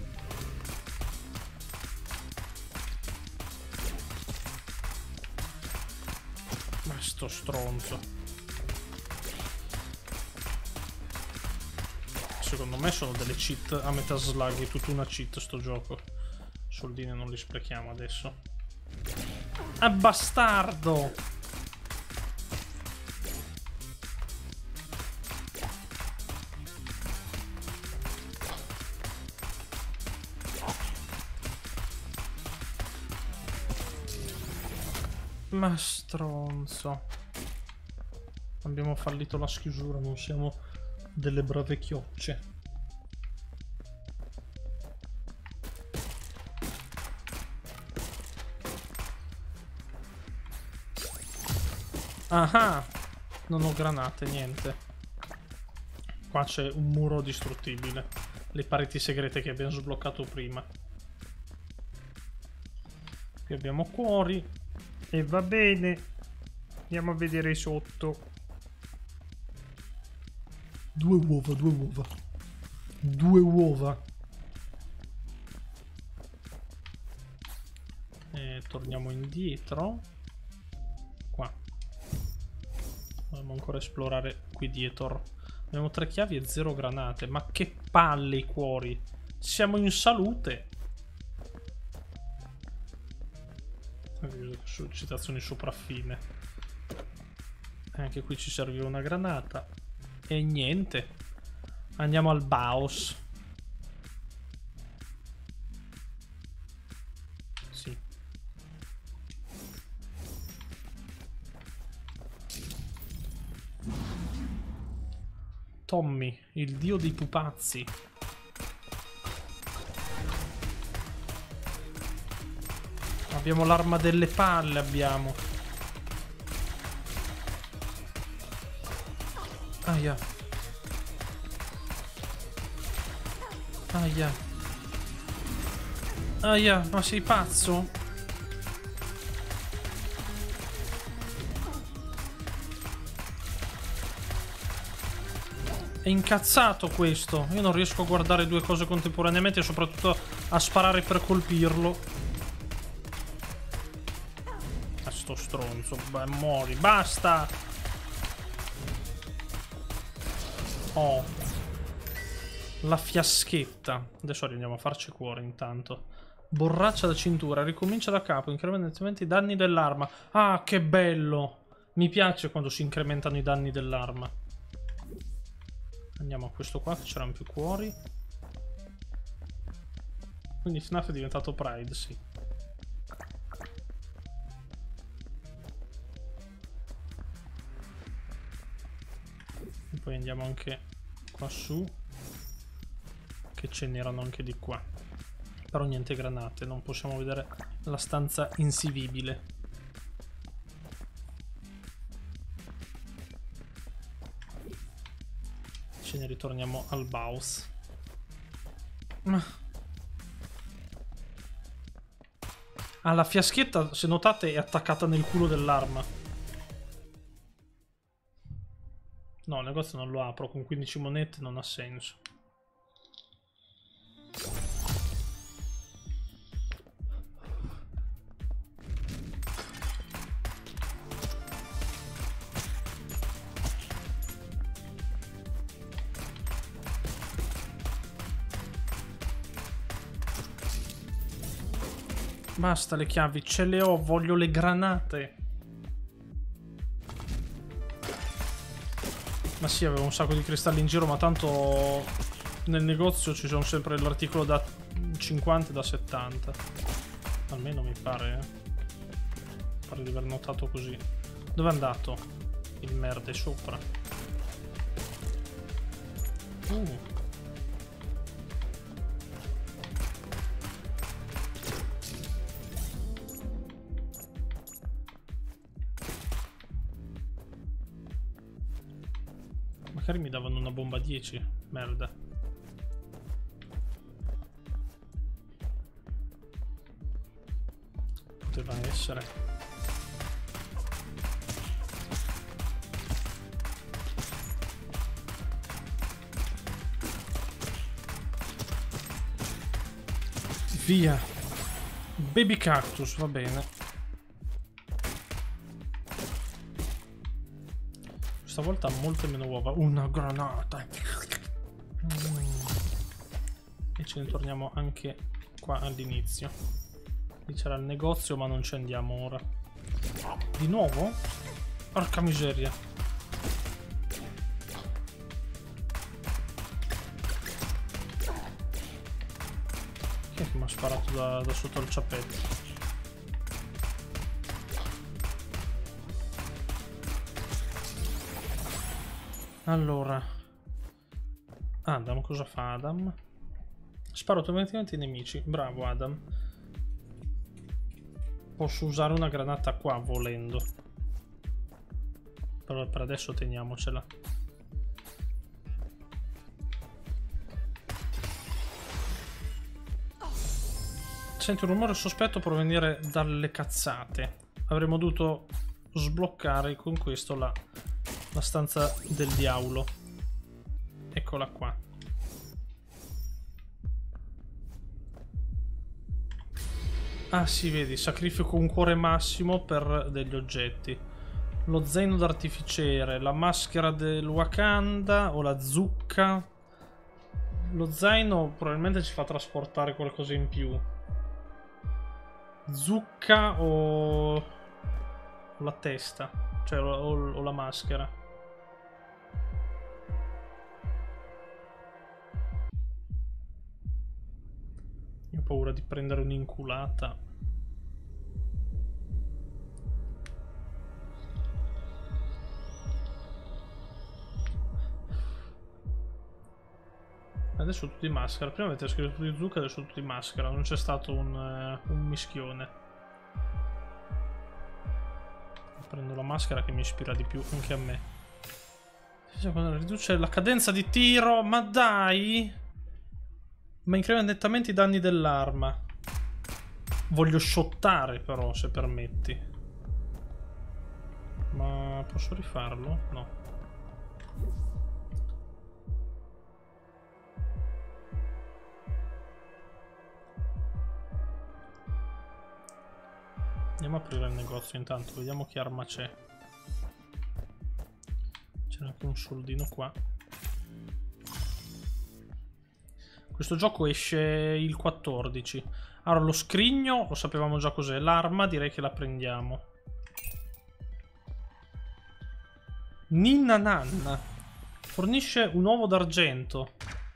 Ma sto stronzo. Secondo me sono delle cheat a metà slug, è tutta una cheat sto gioco. Soldini non li sprechiamo adesso. Ah, bastardo! Ma stronzo. Abbiamo fallito la schiusura, non siamo delle brave chiocce. Ah, non ho granate, niente. Qua c'è un muro distruttibile. Le pareti segrete che abbiamo sbloccato prima. Qui abbiamo cuori. E va bene. Andiamo a vedere sotto. 2 uova, 2 uova. 2 uova. E torniamo indietro. Qua. Dobbiamo ancora esplorare qui dietro. Abbiamo 3 chiavi e 0 granate. Ma che palle i cuori. Siamo in salute. Citazioni sopraffine. Anche qui ci serviva una granata. E niente. Andiamo al Baos. Sì. Tommy, il dio dei pupazzi. Abbiamo l'arma delle palle, abbiamo. Aia. Aia. Aia, ma sei pazzo? È incazzato questo. Io non riesco a guardare 2 cose contemporaneamente e soprattutto a sparare per colpirlo. Sto stronzo, beh, muori, basta. Oh, la fiaschetta. Adesso andiamo a farci cuore intanto. Borraccia da cintura, ricomincia da capo, incrementa i danni dell'arma. Ah, che bello. Mi piace quando si incrementano i danni dell'arma. Andiamo a questo qua che c'erano più cuori. Quindi FNAF è diventato Pride, sì. E poi andiamo anche qua su, che ce n'erano anche di qua. Però niente granate, non possiamo vedere la stanza insivibile. Ce ne ritorniamo al Baus. Ah, la fiaschetta, se notate, è attaccata nel culo dell'arma. No, il negozio non lo apro, con 15 monete non ha senso. Basta le chiavi, ce le ho, voglio le granate. Ma sì, avevo un sacco di cristalli in giro, ma tanto nel negozio ci sono sempre l'articolo da 50 e da 70. Almeno mi pare, pare di aver notato così. Dove è andato? Il merda è sopra. Magari mi davano una bomba 10. Merda. Poteva essere. Via. Baby cactus, va bene. Stavolta ha molte meno uova. Una granata. E ce ne torniamo anche qua all'inizio. Qui c'era il negozio, ma non ci andiamo ora. Di nuovo? Porca miseria. Chi è che mi ha sparato da sotto il ciappetto? Allora, Adam, cosa fa Adam? Sparo automaticamente ai nemici. Bravo Adam. Posso usare una granata qua volendo. Però per adesso teniamocela. Sento un rumore sospetto provenire dalle cazzate. Avremmo dovuto sbloccare con questo la stanza del diavolo. Eccola qua. Ah sì, vedi, sacrifico un cuore massimo per degli oggetti. Lo zaino d'artificiere, la maschera del Wakanda o la zucca. Lo zaino probabilmente ci fa trasportare qualcosa in più. Zucca o la testa, cioè o la maschera. Io ho paura di prendere un'inculata. Adesso tutti in maschera. Prima avete scritto tutti zucca, adesso tutti in maschera. Non c'è stato un mischione. Prendo la maschera che mi ispira di più anche a me. Riduce la cadenza di tiro. Ma dai! Ma incrementa nettamente i danni dell'arma. Voglio shottare però, se permetti. Ma posso rifarlo? No. Andiamo a aprire il negozio intanto, vediamo che arma c'è. C'è anche un soldino qua. Questo gioco esce il 14. Allora, lo scrigno lo sapevamo già cos'è. L'arma direi che la prendiamo. Ninna Nanna. Fornisce un uovo d'argento.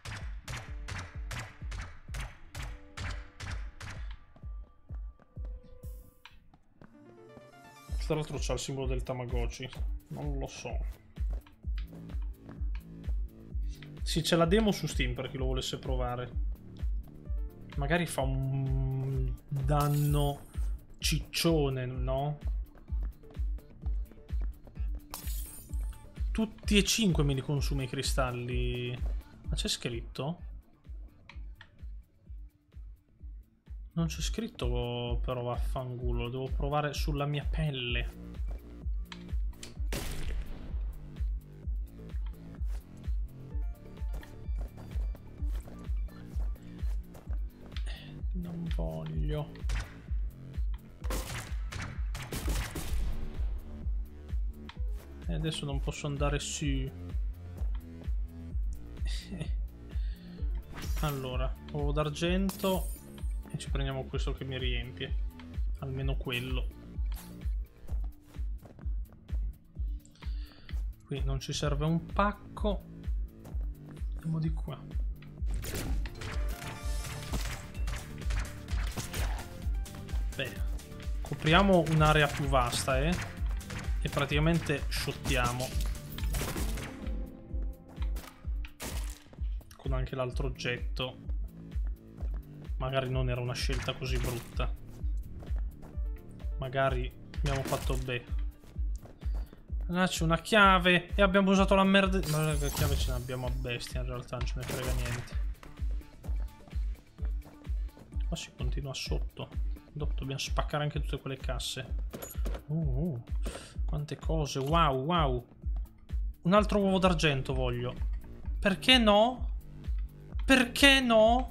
Tra l'altro c'ha il simbolo del Tamagotchi. Non lo so. Sì, c'è la demo su Steam per chi lo volesse provare. Magari fa un danno ciccione, no? Tutti e 5 me li consuma i cristalli. Ma c'è scritto? Non c'è scritto però, vaffanculo. Lo devo provare sulla mia pelle. Non voglio. E adesso non posso andare su. Allora, uovo d'argento. E ci prendiamo questo che mi riempie. Almeno quello. Qui non ci serve un pacco. Andiamo di qua. Beh, copriamo un'area più vasta, e praticamente shottiamo. Con anche l'altro oggetto. Magari non era una scelta così brutta. Magari abbiamo fatto bene. Là c'è una chiave e abbiamo usato la merda. Ma la chiave ce l'abbiamo a bestia, in realtà non ce ne frega niente. Qua si continua sotto. Dopo dobbiamo spaccare anche tutte quelle casse. Quante cose. Wow, wow. Un altro uovo d'argento voglio. Perché no? Perché no?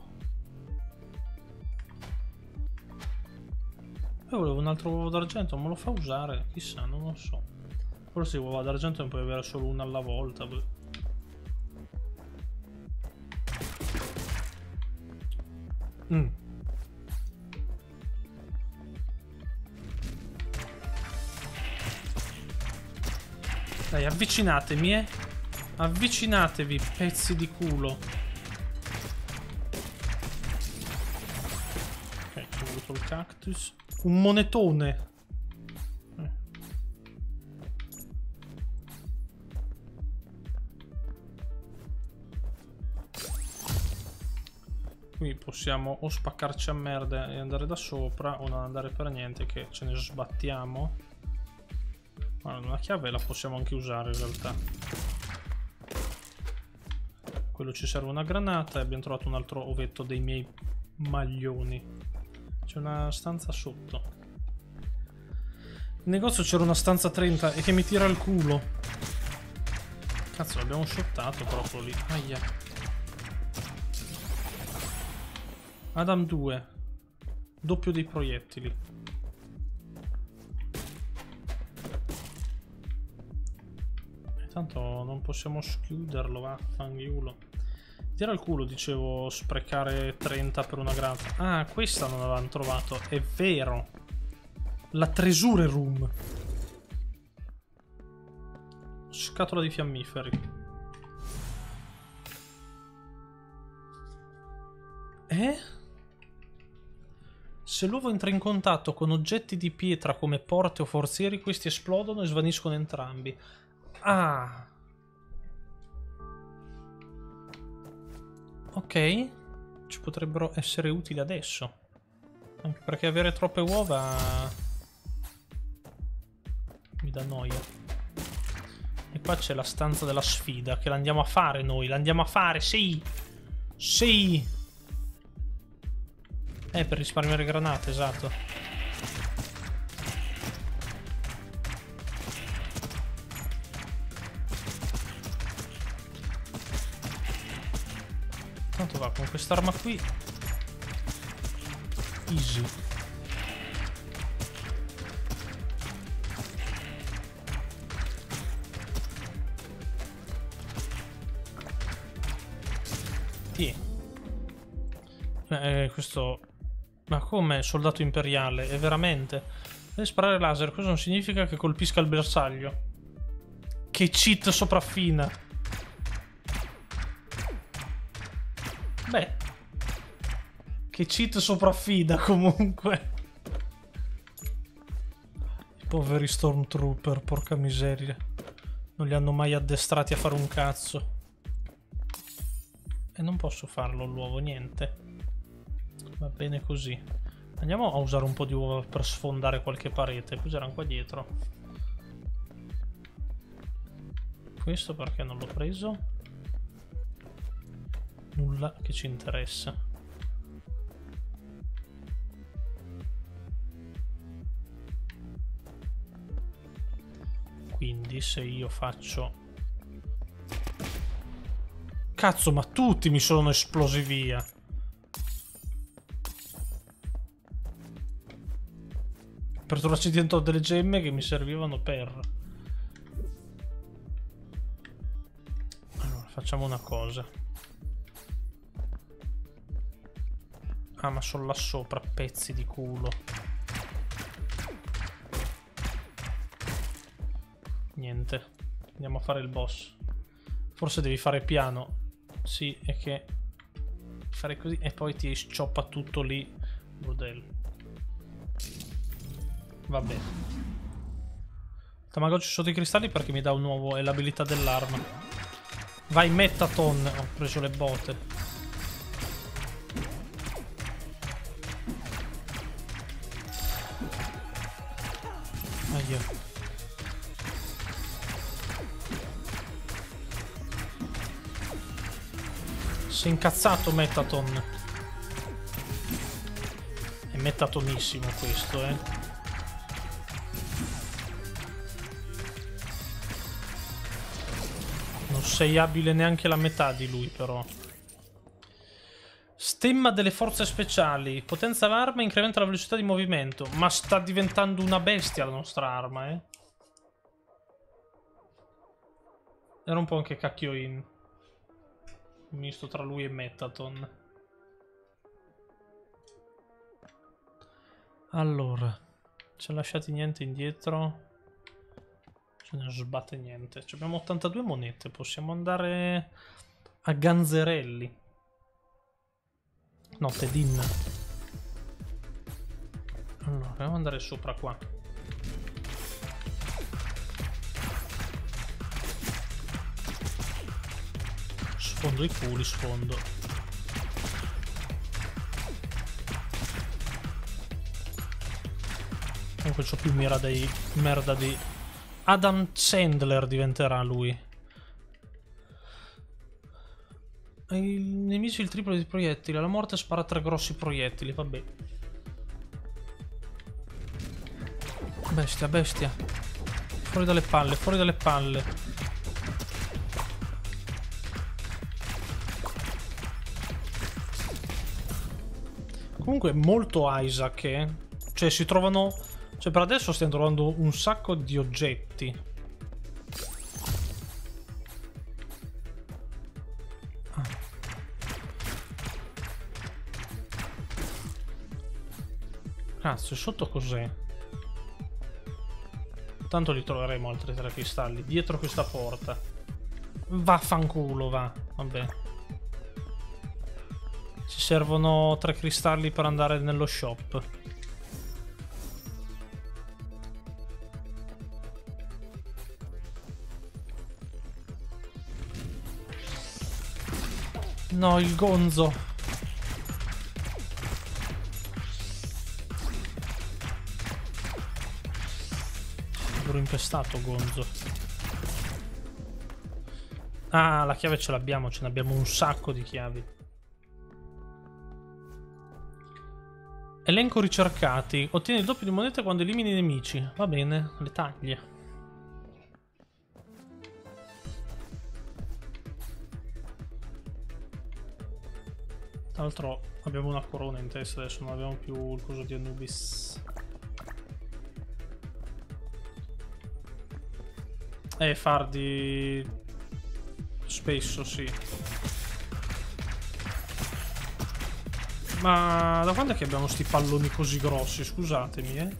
Io volevo un altro uovo d'argento, ma lo fa usare? Chissà, non lo so. Forse uova d'argento ne puoi avere solo una alla volta. Dai, avvicinatevi, avvicinatevi, pezzi di culo. Ok, ho avuto il cactus. Un monetone. Qui possiamo o spaccarci a merda e andare da sopra, o non andare per niente, che ce ne sbattiamo. Allora, una chiave la possiamo anche usare in realtà. Quello ci serve una granata e abbiamo trovato un altro ovetto dei miei maglioni. C'è una stanza sotto. In negozio c'era una stanza 30 e che mi tira il culo. Cazzo, l'abbiamo shottato proprio lì. Aia. Adam 2. Doppio dei proiettili. E tanto non possiamo schiuderlo, vaffanculo. Tira il culo, dicevo, sprecare 30 per una granata. Ah, questa non avevamo trovato, è vero. La Treasure Room. Scatola di fiammiferi. Se l'uovo entra in contatto con oggetti di pietra come porte o forzieri, questi esplodono e svaniscono entrambi. Ah. Ok. Ci potrebbero essere utili adesso. Anche perché avere troppe uova mi dà noia. E qua c'è la stanza della sfida, che la andiamo a fare noi. La andiamo a fare, sì! Sì! Per risparmiare granate, esatto. Tanto va, con quest'arma qui easy. Questo... Ma come soldato imperiale? È veramente? Deve sparare laser, questo non significa che colpisca il bersaglio. Che cheat sopraffina. Beh, che cheat sopraffida comunque. I poveri Stormtrooper, porca miseria. Non li hanno mai addestrati a fare un cazzo. E non posso farlo l'uovo, niente. Va bene così. Andiamo a usare un po' di uova per sfondare qualche parete. Cos'erano qua dietro? Questo perché non l'ho preso? Nulla che ci interessa. Quindi se io faccio... Cazzo, ma tutti mi sono esplosi via. Per trovarci dentro delle gemme che mi servivano per... Allora, facciamo una cosa. Ah, ma sono là sopra, pezzi di culo. Niente. Andiamo a fare il boss. Forse devi fare piano. Sì, è che fare così e poi ti scioppa tutto lì. Bordello. Va bene. Tamagotchi sotto i cristalli perché mi dà un nuovo... è l'abilità dell'arma. Vai Mettaton. Ho preso le botte. Aia. Sei incazzato Mettaton. È mettatonissimo questo, Non sei abile neanche la metà di lui, però. Stemma delle forze speciali. Potenza l'arma, incrementa la velocità di movimento. Ma sta diventando una bestia la nostra arma, Era un po' anche cacchio in. Un misto tra lui e Mettaton. Allora. Ci ha lasciati niente indietro. Ce ne sbatte niente. Abbiamo 82 monete. Possiamo andare a Ganzerelli. No, Tedin. Allora, dobbiamo andare sopra qua. Sfondo i culi, sfondo. Comunque c'ho più mira dei merda di... Adam Sandler diventerà lui. Ai nemici il triplo di proiettili. La morte spara 3 grossi proiettili, vabbè. Bestia, bestia. Fuori dalle palle, fuori dalle palle. Comunque molto Isaac, Cioè si trovano... Cioè per adesso stiamo trovando un sacco di oggetti. Cazzo, e sotto cos'è? Tanto li troveremo altri 3 cristalli. Dietro questa porta. Vaffanculo, va. Vabbè. Ci servono 3 cristalli per andare nello shop. No, il gonzo. Ero impestato, gonzo. Ah, la chiave ce l'abbiamo, ce ne abbiamo un sacco di chiavi. Elenco ricercati. Ottieni il doppio di monete quando elimini i nemici. Va bene, le taglie. Tra l'altro abbiamo una corona in testa, adesso non abbiamo più il coso di Anubis. Fardi... Spesso, sì. Ma da quando è che abbiamo sti palloni così grossi? Scusatemi,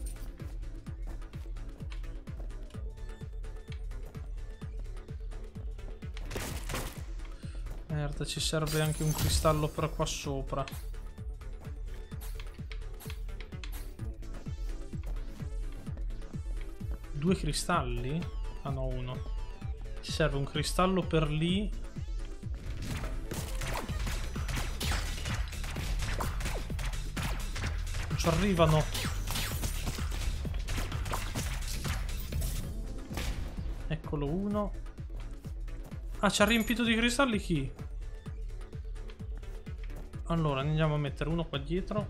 Merda, ci serve anche un cristallo per qua sopra. Due cristalli? Ah no, uno. Ci serve un cristallo per lì. Non ci arrivano. Eccolo uno. Ah, ci ha riempito di cristalli chi? Allora, andiamo a mettere uno qua dietro.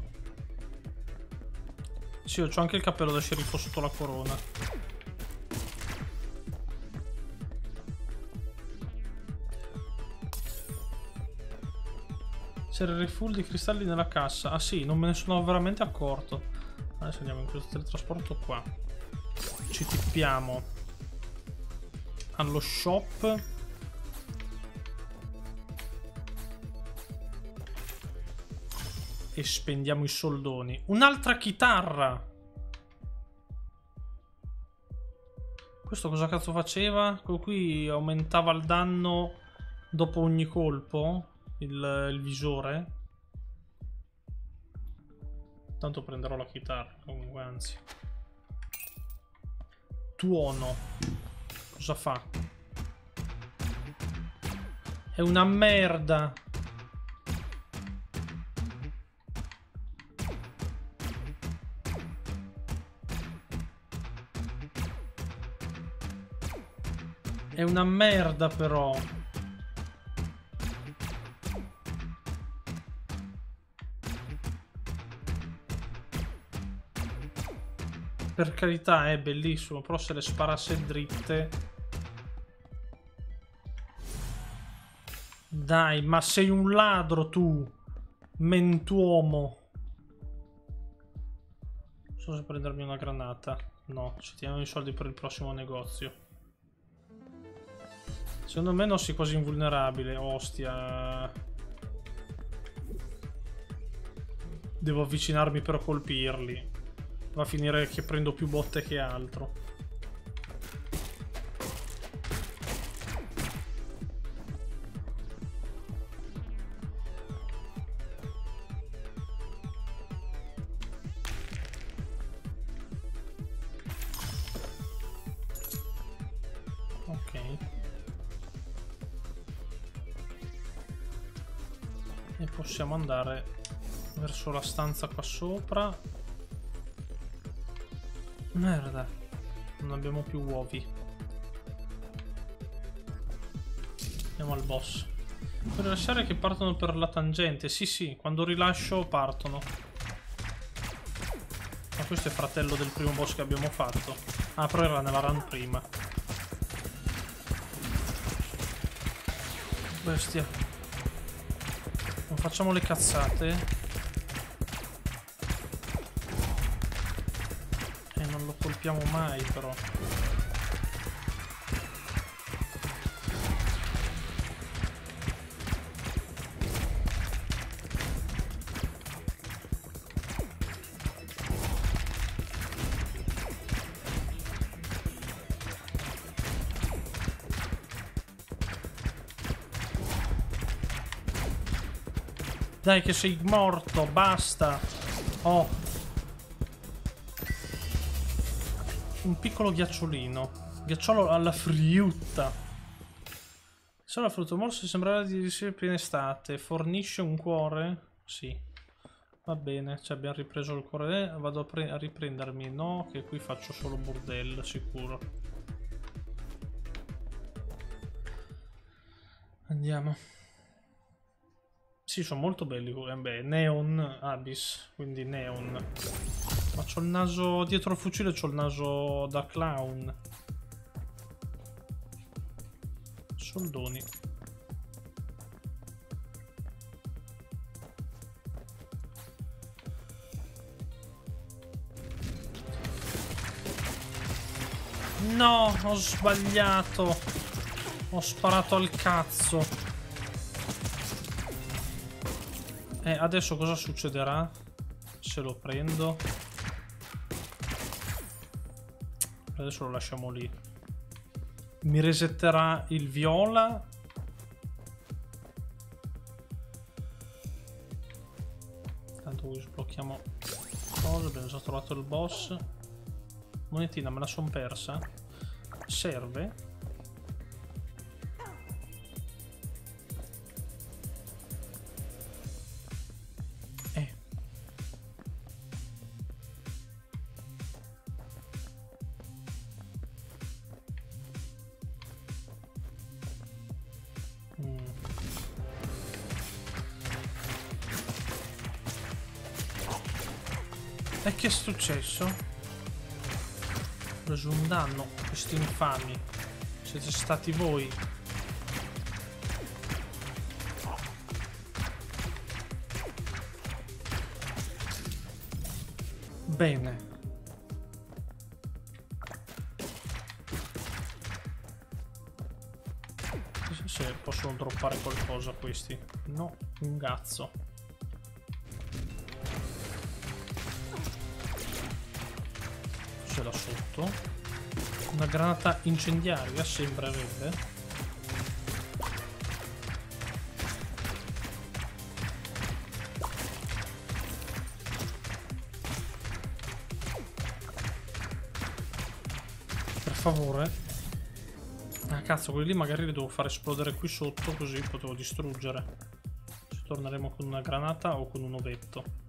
Sì, c'ho anche il cappello da sceriffo sotto la corona. C'era il refull di cristalli nella cassa. Ah sì, non me ne sono veramente accorto. Adesso andiamo in questo teletrasporto qua. Ci tippiamo allo shop. E spendiamo i soldoni. Un'altra chitarra! Questo cosa cazzo faceva? Quello qui aumentava il danno dopo ogni colpo, il visore. Tanto prenderò la chitarra, comunque, anzi. Tuono. Cosa fa? È una merda. È una merda però. Per carità è bellissimo, però se le sparasse dritte... Dai, ma sei un ladro tu, mentuomo. Non so se prendermi una granata. No, ci teniamo i soldi per il prossimo negozio. Secondo me non sei quasi invulnerabile, ostia. Devo avvicinarmi per colpirli. Va a finire che prendo più botte che altro. Ok. E possiamo andare verso la stanza qua sopra. Merda, non abbiamo più uovi. Andiamo al boss. Per lasciare che partono per la tangente. Sì, sì, quando rilascio partono. Ma questo è fratello del primo boss che abbiamo fatto. Ah, però era nella run prima. Bestia. Non facciamo le cazzate. Non lo colpiamo mai però. Dai che sei morto, basta. Oh. Un piccolo ghiacciolino. Ghiacciolo alla friutta. Solo la frutta morsa sembrava di essere piena estate. Fornisce un cuore? Sì. Va bene, ci abbiamo ripreso il cuore. Vado a riprendermi. No, che qui faccio solo bordello, sicuro. Andiamo. Sì, sono molto belli. Beh, Neon Abyss, quindi Neon. Ma c'ho il naso dietro il fucile, c'ho il naso da clown. Soldoni. No, ho sbagliato. Ho sparato al cazzo. Adesso cosa succederà? Se lo prendo. Adesso lo lasciamo lì. Mi resetterà il viola. Tanto sblocchiamo cosa. Abbiamo già trovato il boss. Monetina me la son persa. Serve. E che è successo? Ho preso un danno, questi infami. Siete stati voi. Bene. Chissà se possono droppare qualcosa questi. No, un cazzo. Ce l'ha sotto. Una granata incendiaria sembrerebbe. Per favore. Ah cazzo, quelli lì magari li devo far esplodere qui sotto, così potevo distruggere. Ci torneremo con una granata o con un ovetto.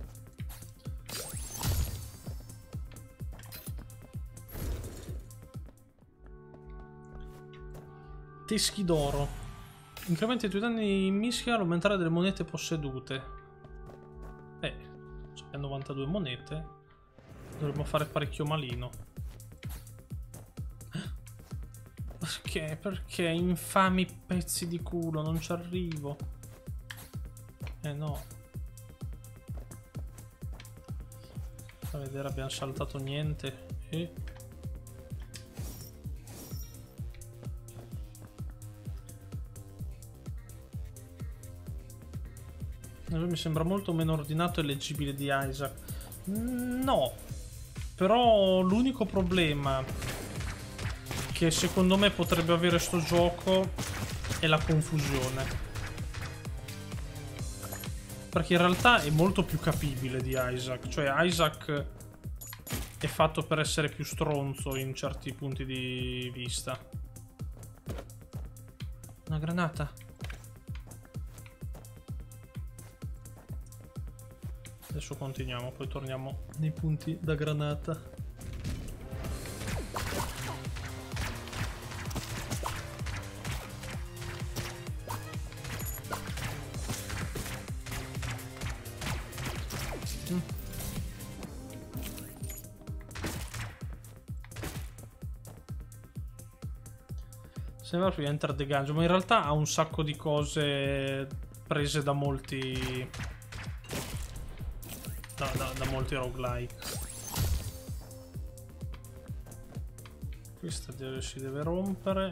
Teschi d'oro. Incrementa i tuoi danni in mischia all'aumentare delle monete possedute. Abbiamo 92 monete. Dovremmo fare parecchio malino. Perché? Perché? Infami pezzi di culo, non ci arrivo. No. A vedere, abbiamo saltato niente. Mi sembra molto meno ordinato e leggibile di Isaac. No. Però l'unico problema che secondo me potrebbe avere sto gioco è la confusione. Perché in realtà è molto più capibile di Isaac. Cioè Isaac è fatto per essere più stronzo in certi punti di vista. Una granata. Adesso continuiamo, poi torniamo nei punti da granata. Sembra più Enter the Gungeon, ma in realtà ha un sacco di cose prese da molti... Da molti roguelike. Questa si deve rompere.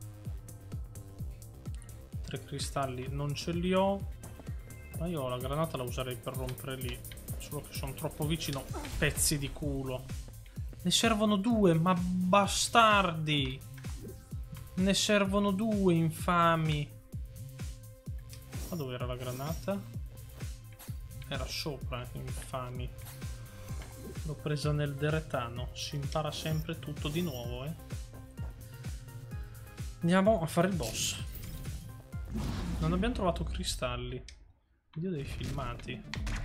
3 cristalli non ce li ho. Ma io la granata la userei per rompere lì. Solo che sono troppo vicino. Pezzi di culo. Ne servono 2, ma bastardi. Ne servono 2, infami. Ma dove era la granata? Era sopra, infami. L'ho presa nel deretano. Si impara sempre tutto di nuovo, eh. Andiamo a fare il boss. Non abbiamo trovato cristalli. Dio dei filmati.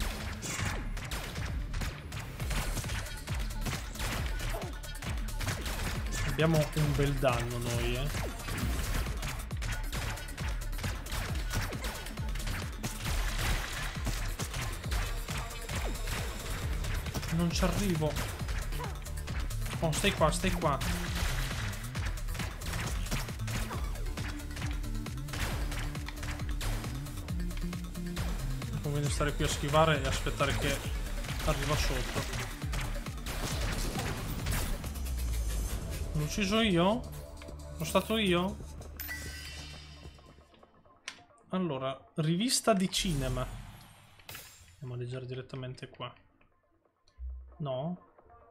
Abbiamo un bel danno noi, eh. Non ci arrivo. Oh, stai qua, stai qua. Conviene stare qui a schivare e aspettare che arriva sotto. L'ho ucciso io? Sono stato io? Allora, rivista di cinema. Andiamo a leggere direttamente qua. No?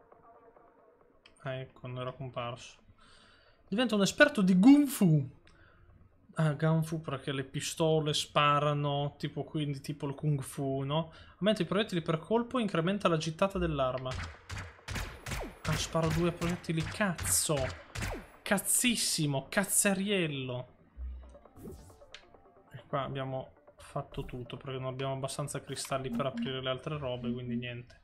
Ecco, non era comparso. Diventa un esperto di Kung Fu. Ah, Kung Fu perché le pistole sparano, tipo quindi tipo il Kung Fu, no? Aumenta i proiettili per colpo e incrementa la gittata dell'arma. Ah, sparo 2 proiettili, cazzo! Cazzissimo, cazzariello! E qua abbiamo fatto tutto perché non abbiamo abbastanza cristalli per aprire le altre robe, quindi niente.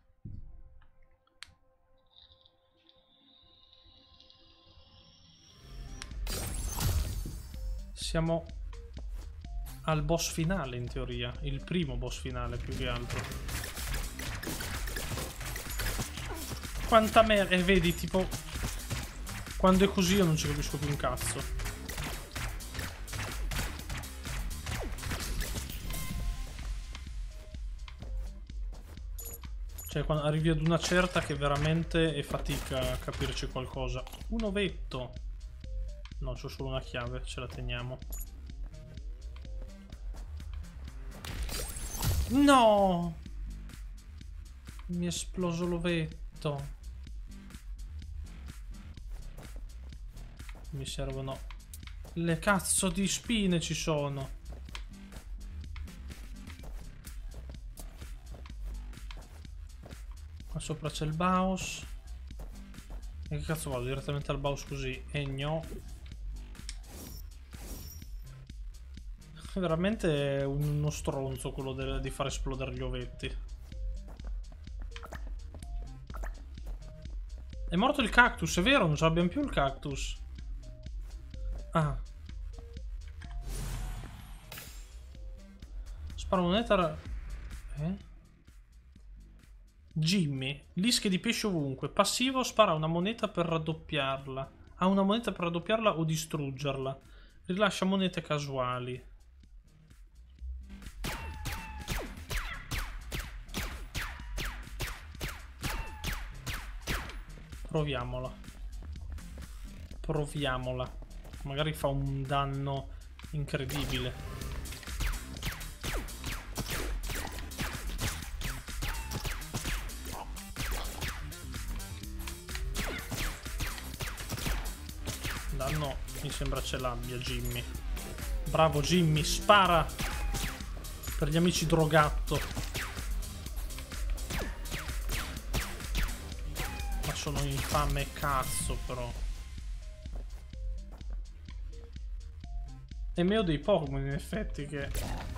Siamo al boss finale in teoria, il primo boss finale più che altro. Quanta merda, e vedi tipo quando è così io non ci capisco più un cazzo. Cioè quando arrivi ad una certa che veramente è fatica a capirci qualcosa. Un ovetto. No, c'ho solo una chiave, ce la teniamo. No! Mi è esploso l'ovetto. Mi servono le cazzo di spine, ci sono. Qua sopra c'è il Baus. E che cazzo vado direttamente al Baus così? E no. È veramente uno stronzo quello di far esplodere gli ovetti. È morto il cactus, è vero, non ce l'abbiamo più il cactus. Ah. Spara moneta. Jimmy, lische di pesce ovunque. Passivo, spara una moneta per raddoppiarla. Ha una moneta per raddoppiarla o distruggerla. Rilascia monete casuali. Proviamola. Proviamola. Magari fa un danno incredibile. Danno mi sembra ce l'abbia Jimmy. Bravo Jimmy, spara! Per gli amici drogatto. Ma sono infame cazzo però. È meglio dei Pokémon in effetti che...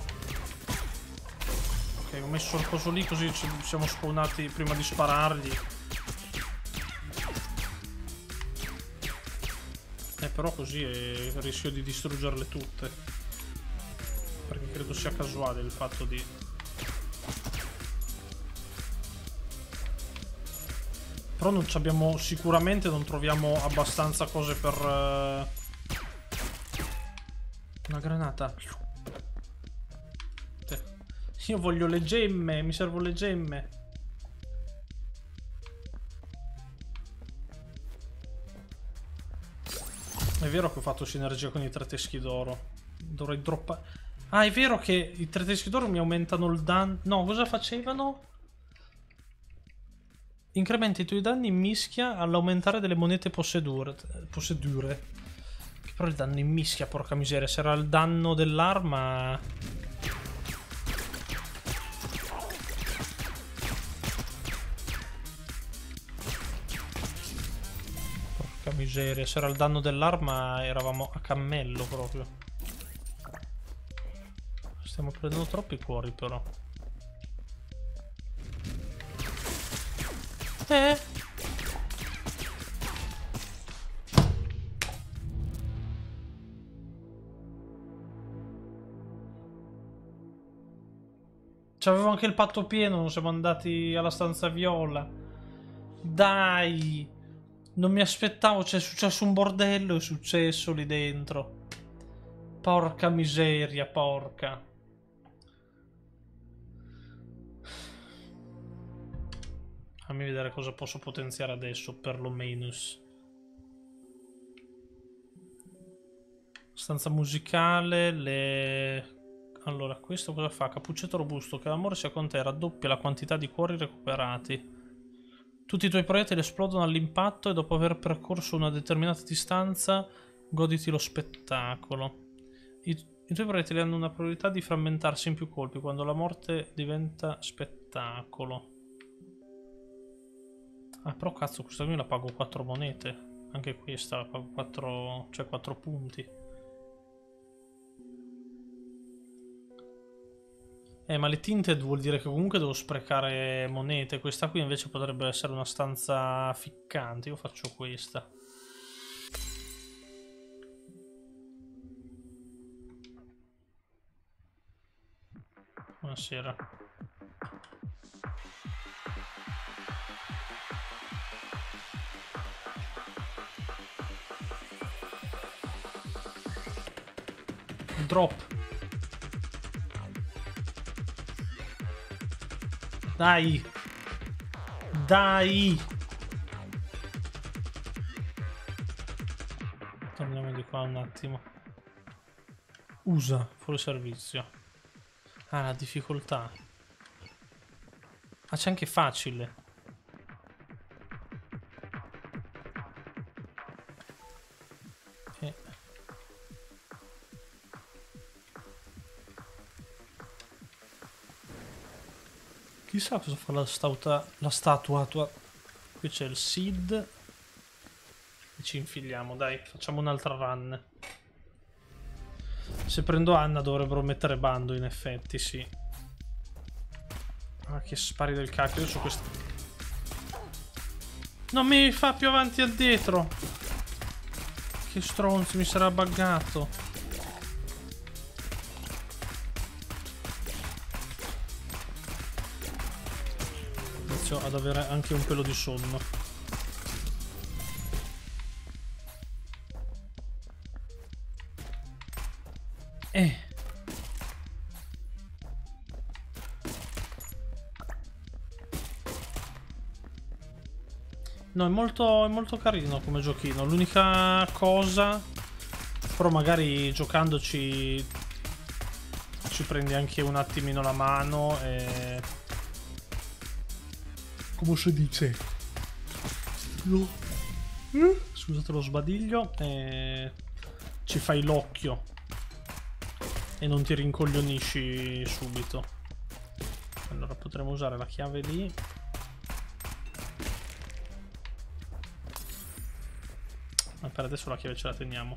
Ok, ho messo il coso lì così ci siamo spawnati prima di sparargli. Però così rischio di distruggerle tutte. Perché credo sia casuale il fatto di... Però non abbiamo... Sicuramente non troviamo abbastanza cose per... Una granata. Io voglio le gemme, mi servono le gemme. È vero che ho fatto sinergia con i tre teschi d'oro. Dovrei droppare... Ah, è vero che i tre teschi d'oro mi aumentano il danno... No, cosa facevano? Incrementa i tuoi danni in mischia all'aumentare delle monete possedure. Che però il danno in mischia, porca miseria. Se era il danno dell'arma... Porca miseria, se era il danno dell'arma eravamo a cammello proprio. Stiamo prendendo troppi cuori però. C'avevo anche il patto pieno, non siamo andati alla stanza viola. Dai! Non mi aspettavo, c'è successo un bordello, è successo lì dentro. Porca miseria, porca. Fammi vedere cosa posso potenziare adesso, perlomeno. Stanza musicale, le... Allora, questo cosa fa? Cappuccetto robusto, che l'amore sia con te, raddoppia la quantità di cuori recuperati. Tutti i tuoi proiettili esplodono all'impatto e dopo aver percorso una determinata distanza, goditi lo spettacolo. I tuoi proiettili hanno una probabilità di frammentarsi in più colpi quando la morte diventa spettacolo. Ah, però cazzo, questa qui la pago 4 monete. Anche questa la pago 4, cioè 4 punti. Ma le tinted vuol dire che comunque devo sprecare monete. Questa qui invece potrebbe essere una stanza ficcante. Io faccio questa. Buonasera. Drop. Dai. Dai. Torniamo di qua un attimo. Usa fuori servizio. Ah, la difficoltà. Ah, c'è anche facile. Chissà cosa fa la statua. Qui c'è il seed. E ci infiliamo, dai, facciamo un'altra run. Se prendo Anna dovrebbero mettere bando, in effetti, sì. Ah, che spari del cacchio, io su questo... Non mi fa più avanti e dietro. Che stronzo, mi sarà buggato. Inizio ad avere anche un pelo di sonno. No, è molto carino come giochino. L'unica cosa... Però magari giocandoci ci prendi anche un attimino la mano e... Come si dice? Scusate lo sbadiglio. E... Ci fai l'occhio. E non ti rincoglionisci subito. Allora potremo usare la chiave lì. Ma per adesso la chiave ce la teniamo.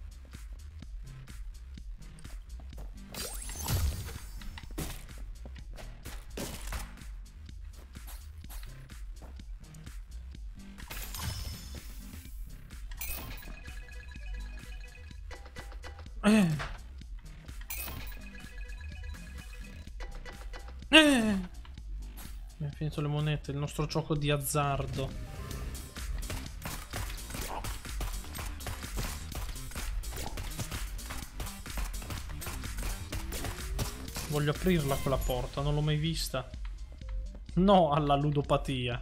Abbiamo finito le monete, il nostro gioco di azzardo. Voglio aprirla quella porta, non l'ho mai vista. No alla ludopatia.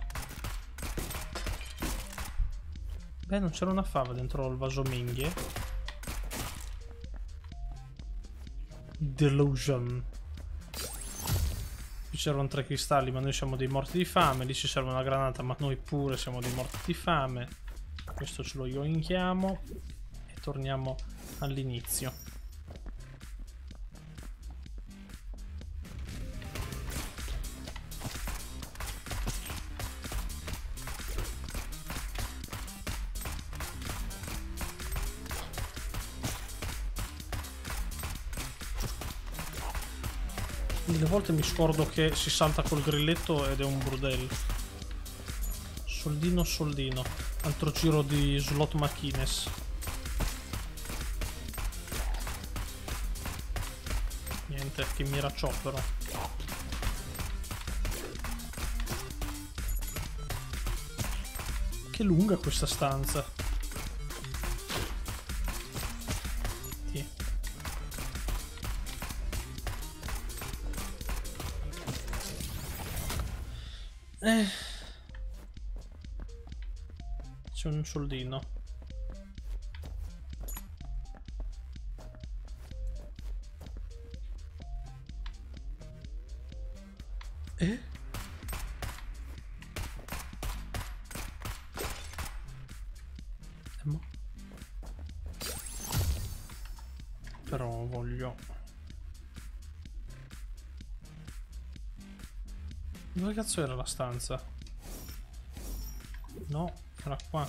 Beh, non c'era una fava dentro il vaso minghie. Delusion. Qui c'erano 3 cristalli, ma noi siamo dei morti di fame. Lì ci serve una granata, ma noi pure siamo dei morti di fame. Questo ce lo yoinchiamo. E torniamo all'inizio. Delle volte mi scordo che si salta col grilletto ed è un bordello. Soldino, soldino. Altro giro di slot machines. Niente, che mira ciò però. Che lunga questa stanza. C'è un soldino. Però voglio... Dove cazzo era la stanza? No, era qua.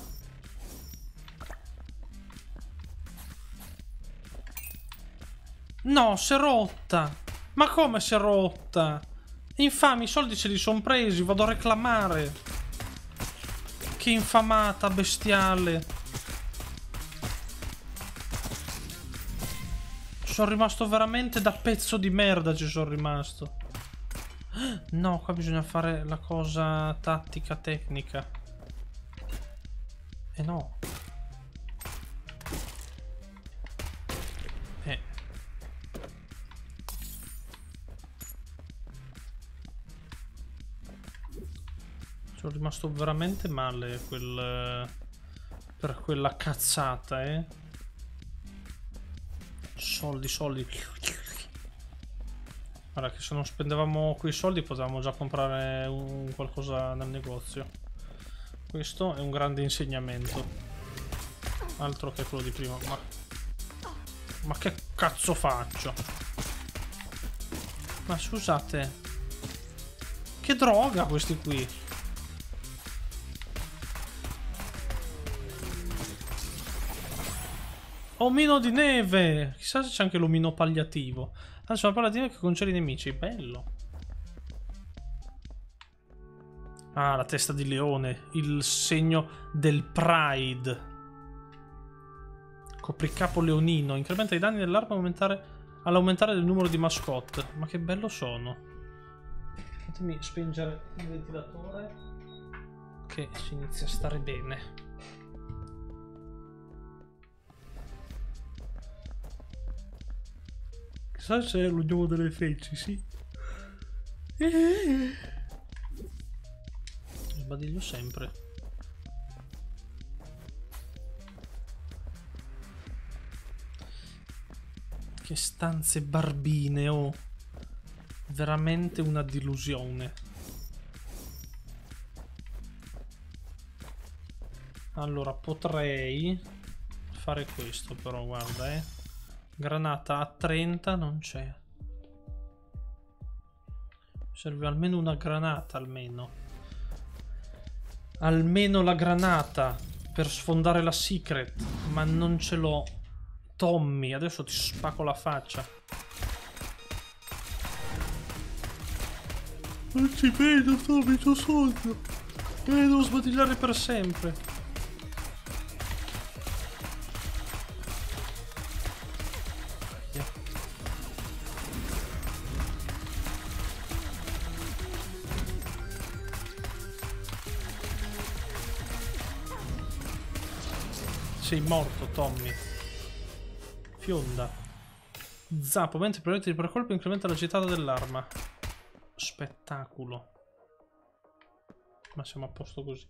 No, si è rotta! Ma come si è rotta? Infami, i soldi ce li sono presi, vado a reclamare. Che infamata, bestiale. Sono rimasto veramente da pezzo di merda, ci sono rimasto. No, qua bisogna fare la cosa tattica, tecnica. No. Sono rimasto veramente male per quella cazzata, Soldi, soldi. Guarda che se non spendevamo quei soldi potevamo già comprare qualcosa nel negozio. Questo è un grande insegnamento. Altro che quello di prima. Ma che cazzo faccio? Ma scusate. Che droga questi qui. Omino di neve. Chissà se c'è anche l'omino palliativo. Adesso una palla di neve che congela i nemici. Bello. Ah, la testa di leone. Il segno del Pride. Copricapo leonino. Incrementa i danni dell'arma all'aumentare del numero di mascotte. Ma che bello sono. Fatemi spengere il ventilatore. Che si inizia a stare bene. Chissà se è l'ognuno delle feci, sì. Sbadiglio sempre. Che stanze barbine, oh. Veramente una delusione. Allora, potrei fare questo, però, guarda, Granata a 30 non c'è. Serve almeno una granata, almeno. Almeno la granata per sfondare la secret, ma non ce l'ho. Tommy, adesso ti spacco la faccia. Non ci vedo, Tommy, c'ho sonno. Devo sbadigliare per sempre. Sei morto, Tommy. Fionda. Zappo, mentre il proiettile per colpo incrementa la gittata dell'arma. Spettacolo. Ma siamo a posto così.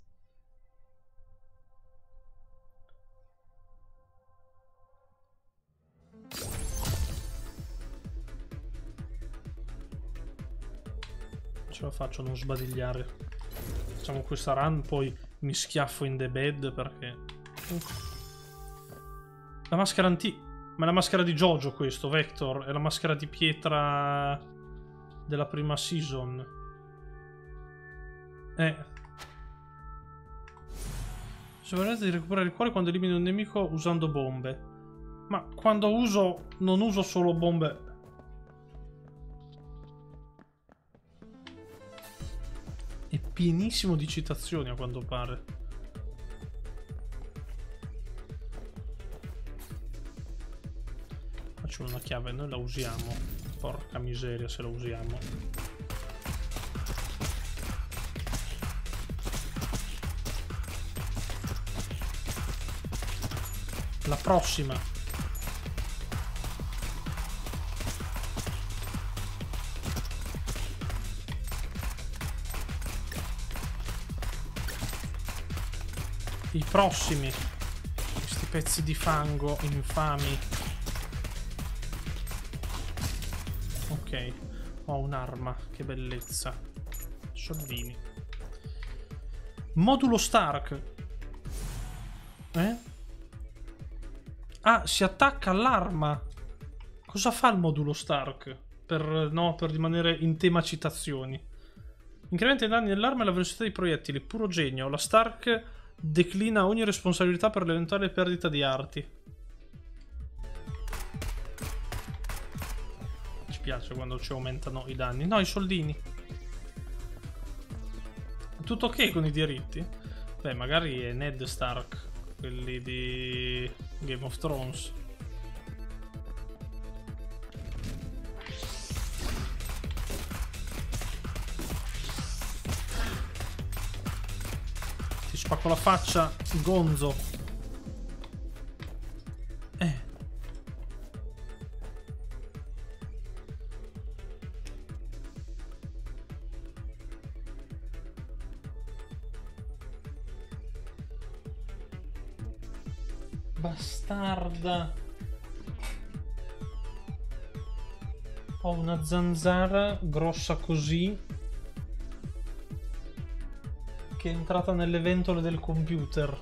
Ce la faccio a non sbadigliare. Facciamo questa run, poi mi schiaffo in the bed perché... La maschera antica. Ma è la maschera di Jojo questo, Vector. È la maschera di pietra della prima season. Se volete di recuperare il cuore quando elimini un nemico usando bombe. Ma quando uso... non uso solo bombe. È pienissimo di citazioni a quanto pare. Faccio una chiave, noi la usiamo. Porca miseria se la usiamo. La prossima. I prossimi. Questi pezzi di fango infami. Ok, ho un'arma, che bellezza. Soldini. Modulo Stark. Ah, si attacca all'arma. Cosa fa il modulo Stark? Per rimanere in tema citazioni. Incrementa i danni dell'arma e la velocità dei proiettili. Puro genio. La Stark declina ogni responsabilità per l'eventuale perdita di arti. Piace quando ci aumentano i danni. No, i soldini. Tutto ok con i diritti? Beh, magari è Ned Stark, quelli di Game of Thrones. Ti spacco la faccia, gonzo. Bastarda. Ho una zanzara grossa così che è entrata nelle ventole del computer.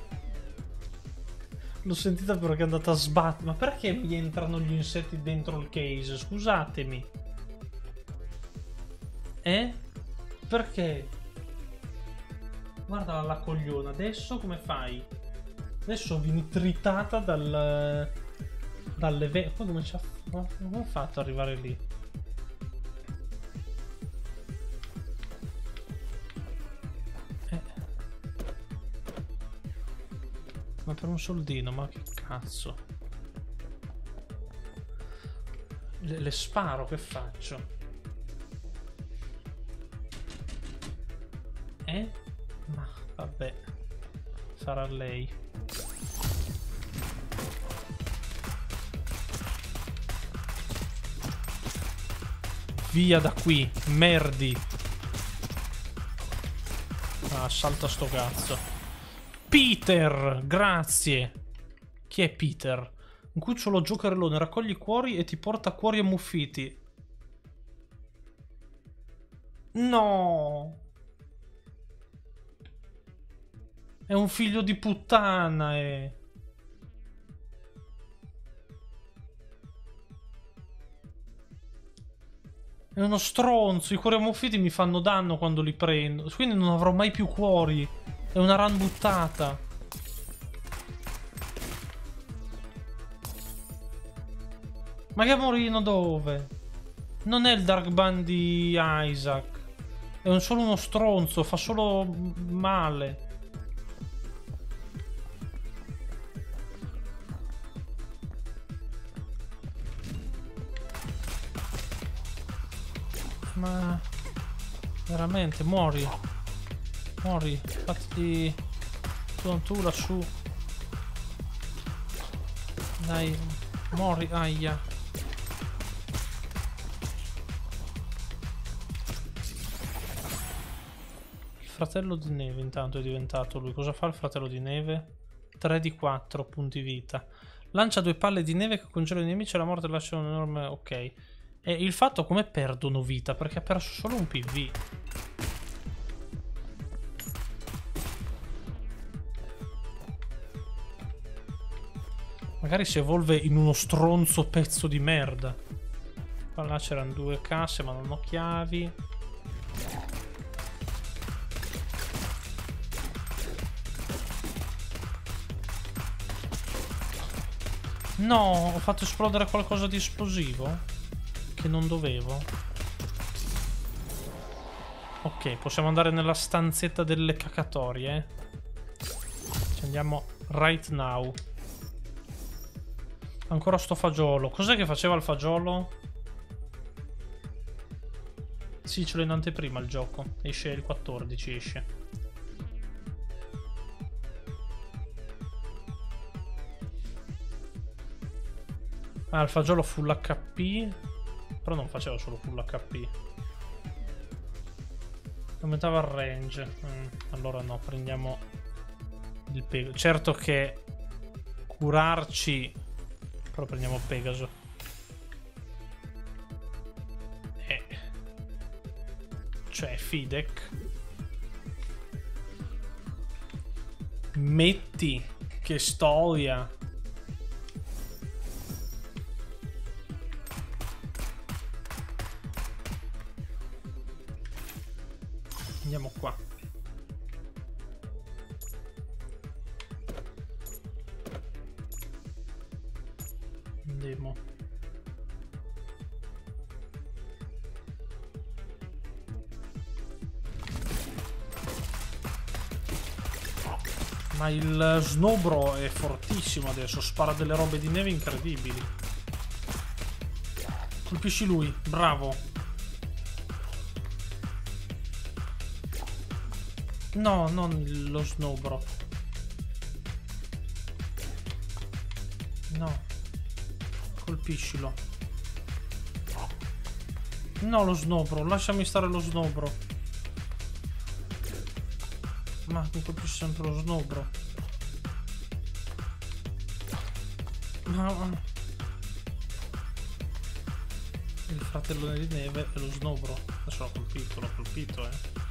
L'ho sentita perché è andata a sbattere. Ma perché mi entrano gli insetti dentro il case? Scusatemi. perché? Guarda la cogliona. Adesso come fai? Adesso vieni tritata dalle come ho fatto ad arrivare lì? Ma per un soldino, ma che cazzo? Le sparo, che faccio? Ma vabbè, sarà lei. Via da qui, merdi. Ah, salta sto cazzo. Peter, grazie. Chi è Peter? Un cucciolo giocherellone, raccogli cuori e ti porta cuori ammuffiti. No! È un figlio di puttana, È uno stronzo. I cuori ammuffiti mi fanno danno quando li prendo. Quindi non avrò mai più cuori. È una run buttata. Ma che amorino dove? Non è il Dark Band di Isaac. È solo uno stronzo. Fa solo male. Ma veramente muori. Muori. Fatti tu lassù. Dai, muori. Aia. Il fratello di neve intanto è diventato lui. Cosa fa il fratello di neve? 3 di 4 punti vita. Lancia 2 palle di neve che congelano i nemici e la morte lascia un enorme... Ok. E il fatto come perdono vita? Perché ha perso solo un PV. Magari si evolve in uno stronzo pezzo di merda. Qua là c'erano 2 casse ma non ho chiavi. No, ho fatto esplodere qualcosa di esplosivo che non dovevo. Ok, possiamo andare nella stanzetta delle cacatorie. Ci andiamo right now. Ancora sto fagiolo. Cos'è che faceva il fagiolo? Sì, ce l'ho in anteprima il gioco. Esce il 14, esce. Ah, il fagiolo full HP. Però non faceva solo full HP. Aumentava il range. Allora no, prendiamo il Pegaso. Certo che curarci... Però prendiamo Pegaso. Cioè, Fidek. Metti. Che storia. Andiamo qua. Andiamo. Ma il Snowbro è fortissimo adesso. Spara delle robe di neve incredibili. Colpisci lui. Bravo. No, non lo Snowbro. No. Colpiscilo. No, lo Snowbro. Lasciami stare lo Snowbro. Ma mi colpisce sempre lo Snowbro. Ma... Il fratellone di neve e lo Snowbro. Adesso l'ho colpito,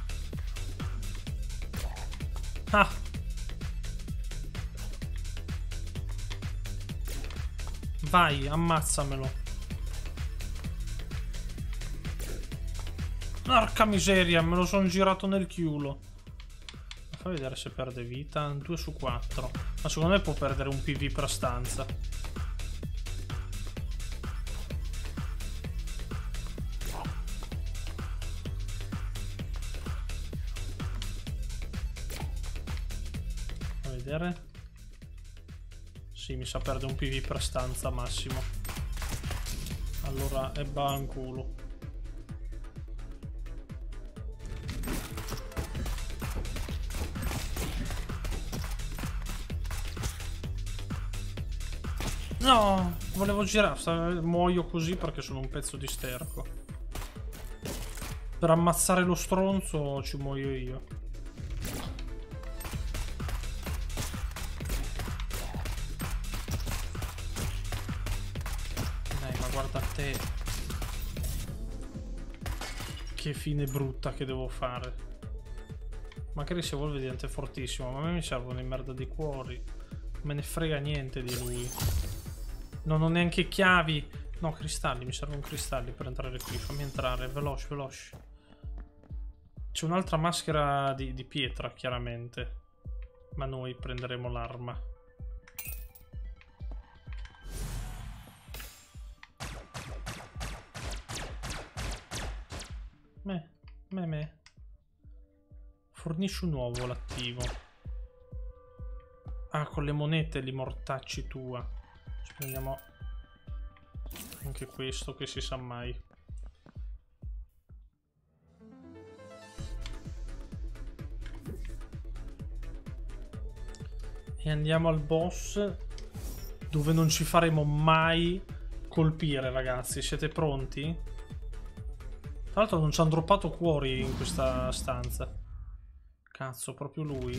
Ah! Vai, ammazzamelo. Porca miseria, me lo sono girato nel chiulo. Fa vedere se perde vita. 2 su 4. Ma secondo me può perdere un PV per stanza. Fa vedere. Sì, mi sa perde un PV per stanza massimo. Allora è banculo. No, volevo girare, muoio così perché sono un pezzo di sterco. Per ammazzare lo stronzo ci muoio io. Dai, ma guarda te. Che fine brutta che devo fare. Magari se vuole diventa fortissimo, ma a me mi servono i merda di cuori. Non me ne frega niente di lui. Non ho neanche chiavi. No, cristalli, mi servono cristalli per entrare qui. Fammi entrare, veloce, veloce. C'è un'altra maschera di pietra, chiaramente. Ma noi prenderemo l'arma. Me. Fornisci un uovo l'attivo. Ah, con le monete li mortacci tua. Ci prendiamo anche questo, che si sa mai. E andiamo al boss, dove non ci faremo mai colpire, ragazzi. Siete pronti? Tra l'altro non ci hanno droppato cuori in questa stanza. Cazzo, proprio lui?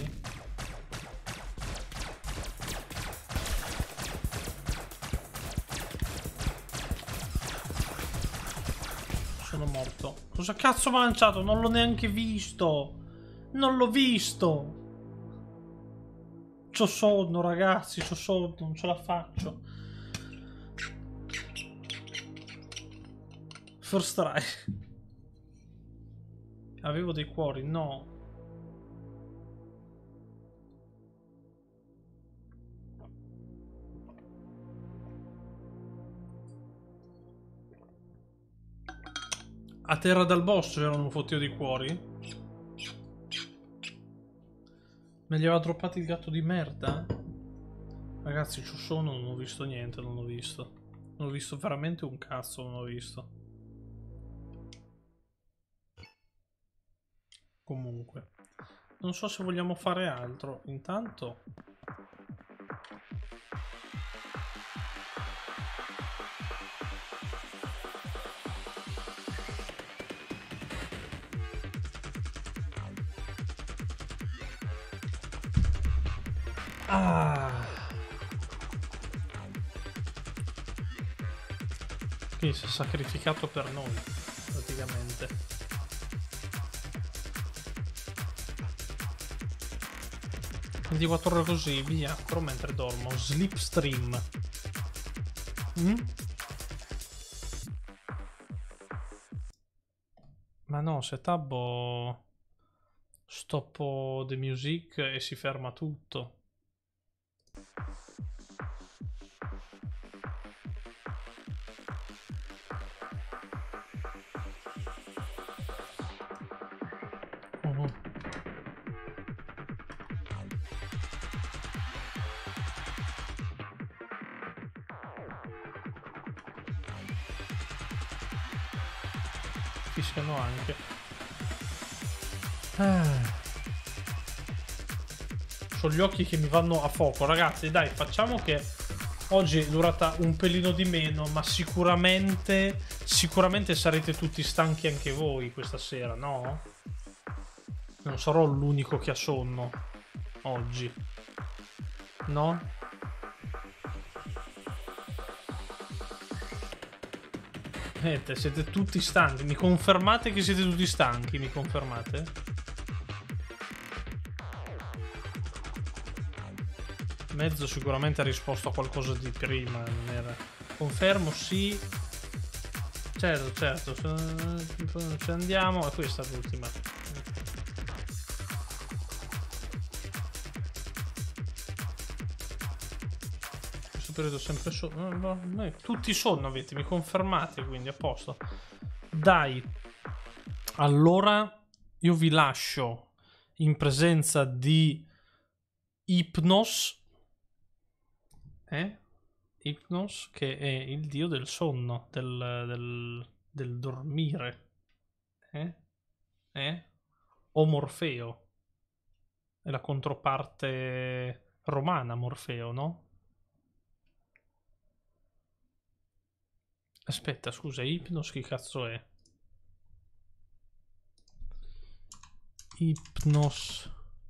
Sono morto. Cosa cazzo mi ha lanciato? Non l'ho neanche visto. Non l'ho visto. C'ho sonno, ragazzi, c'ho sonno, non ce la faccio. First try. Avevo dei cuori, no. A terra dal boss c'erano un fottio di cuori? Me li aveva droppati il gatto di merda? Ragazzi, ci sono, non ho visto niente, non ho visto. Non ho visto veramente un cazzo, non ho visto. Comunque. Non so se vogliamo fare altro. Intanto... Ah. Quindi si è sacrificato per noi, praticamente. 24 ore così, via. Però mentre dormo. Slipstream. Ma no, se tabbo... Stoppo the music e si ferma tutto. Fischiano anche. Sono gli occhi che mi vanno a fuoco. Ragazzi, dai, facciamo che oggi è durata un pelino di meno, ma sicuramente sarete tutti stanchi anche voi questa sera, no? Non sarò l'unico che ha sonno oggi, no? Siete tutti stanchi. Mi confermate che siete tutti stanchi? Mi confermate? Mezzo sicuramente ha risposto a qualcosa di prima. Non era... Confermo, sì. certo, ci andiamo, e questa è l'ultima. Questo periodo sempre sonno. Tutti sonno avete, mi confermate, quindi a posto. Dai, allora io vi lascio in presenza di Hypnos, Hypnos, che è il dio del sonno, del dormire, o Morfeo, è la controparte romana, Morfeo, no? Aspetta, scusa, Hypnos che cazzo è? Hypnos.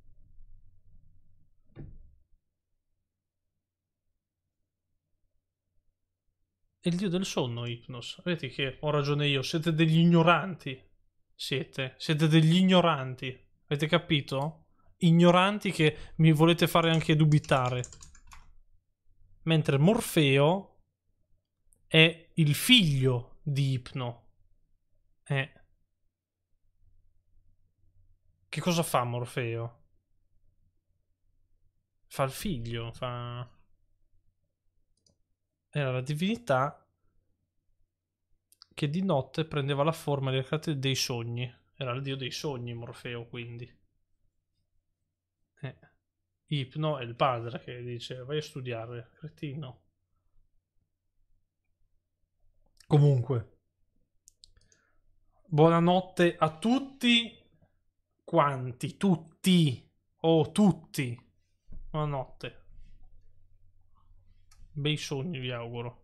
È il dio del sonno, Hypnos. Vedete che ho ragione io, siete degli ignoranti. Siete degli ignoranti. Avete capito? Ignoranti che mi volete fare anche dubitare. Mentre Morfeo è il figlio di Ipno. Che cosa fa Morfeo? Fa il figlio, fa... Era la divinità che di notte prendeva la forma dei sogni. Era il dio dei sogni, Morfeo, quindi. Ipno è il padre che dice vai a studiare, cretino. Comunque, buonanotte a tutti quanti, tutti, oh tutti. Buonanotte. Bei sogni vi auguro.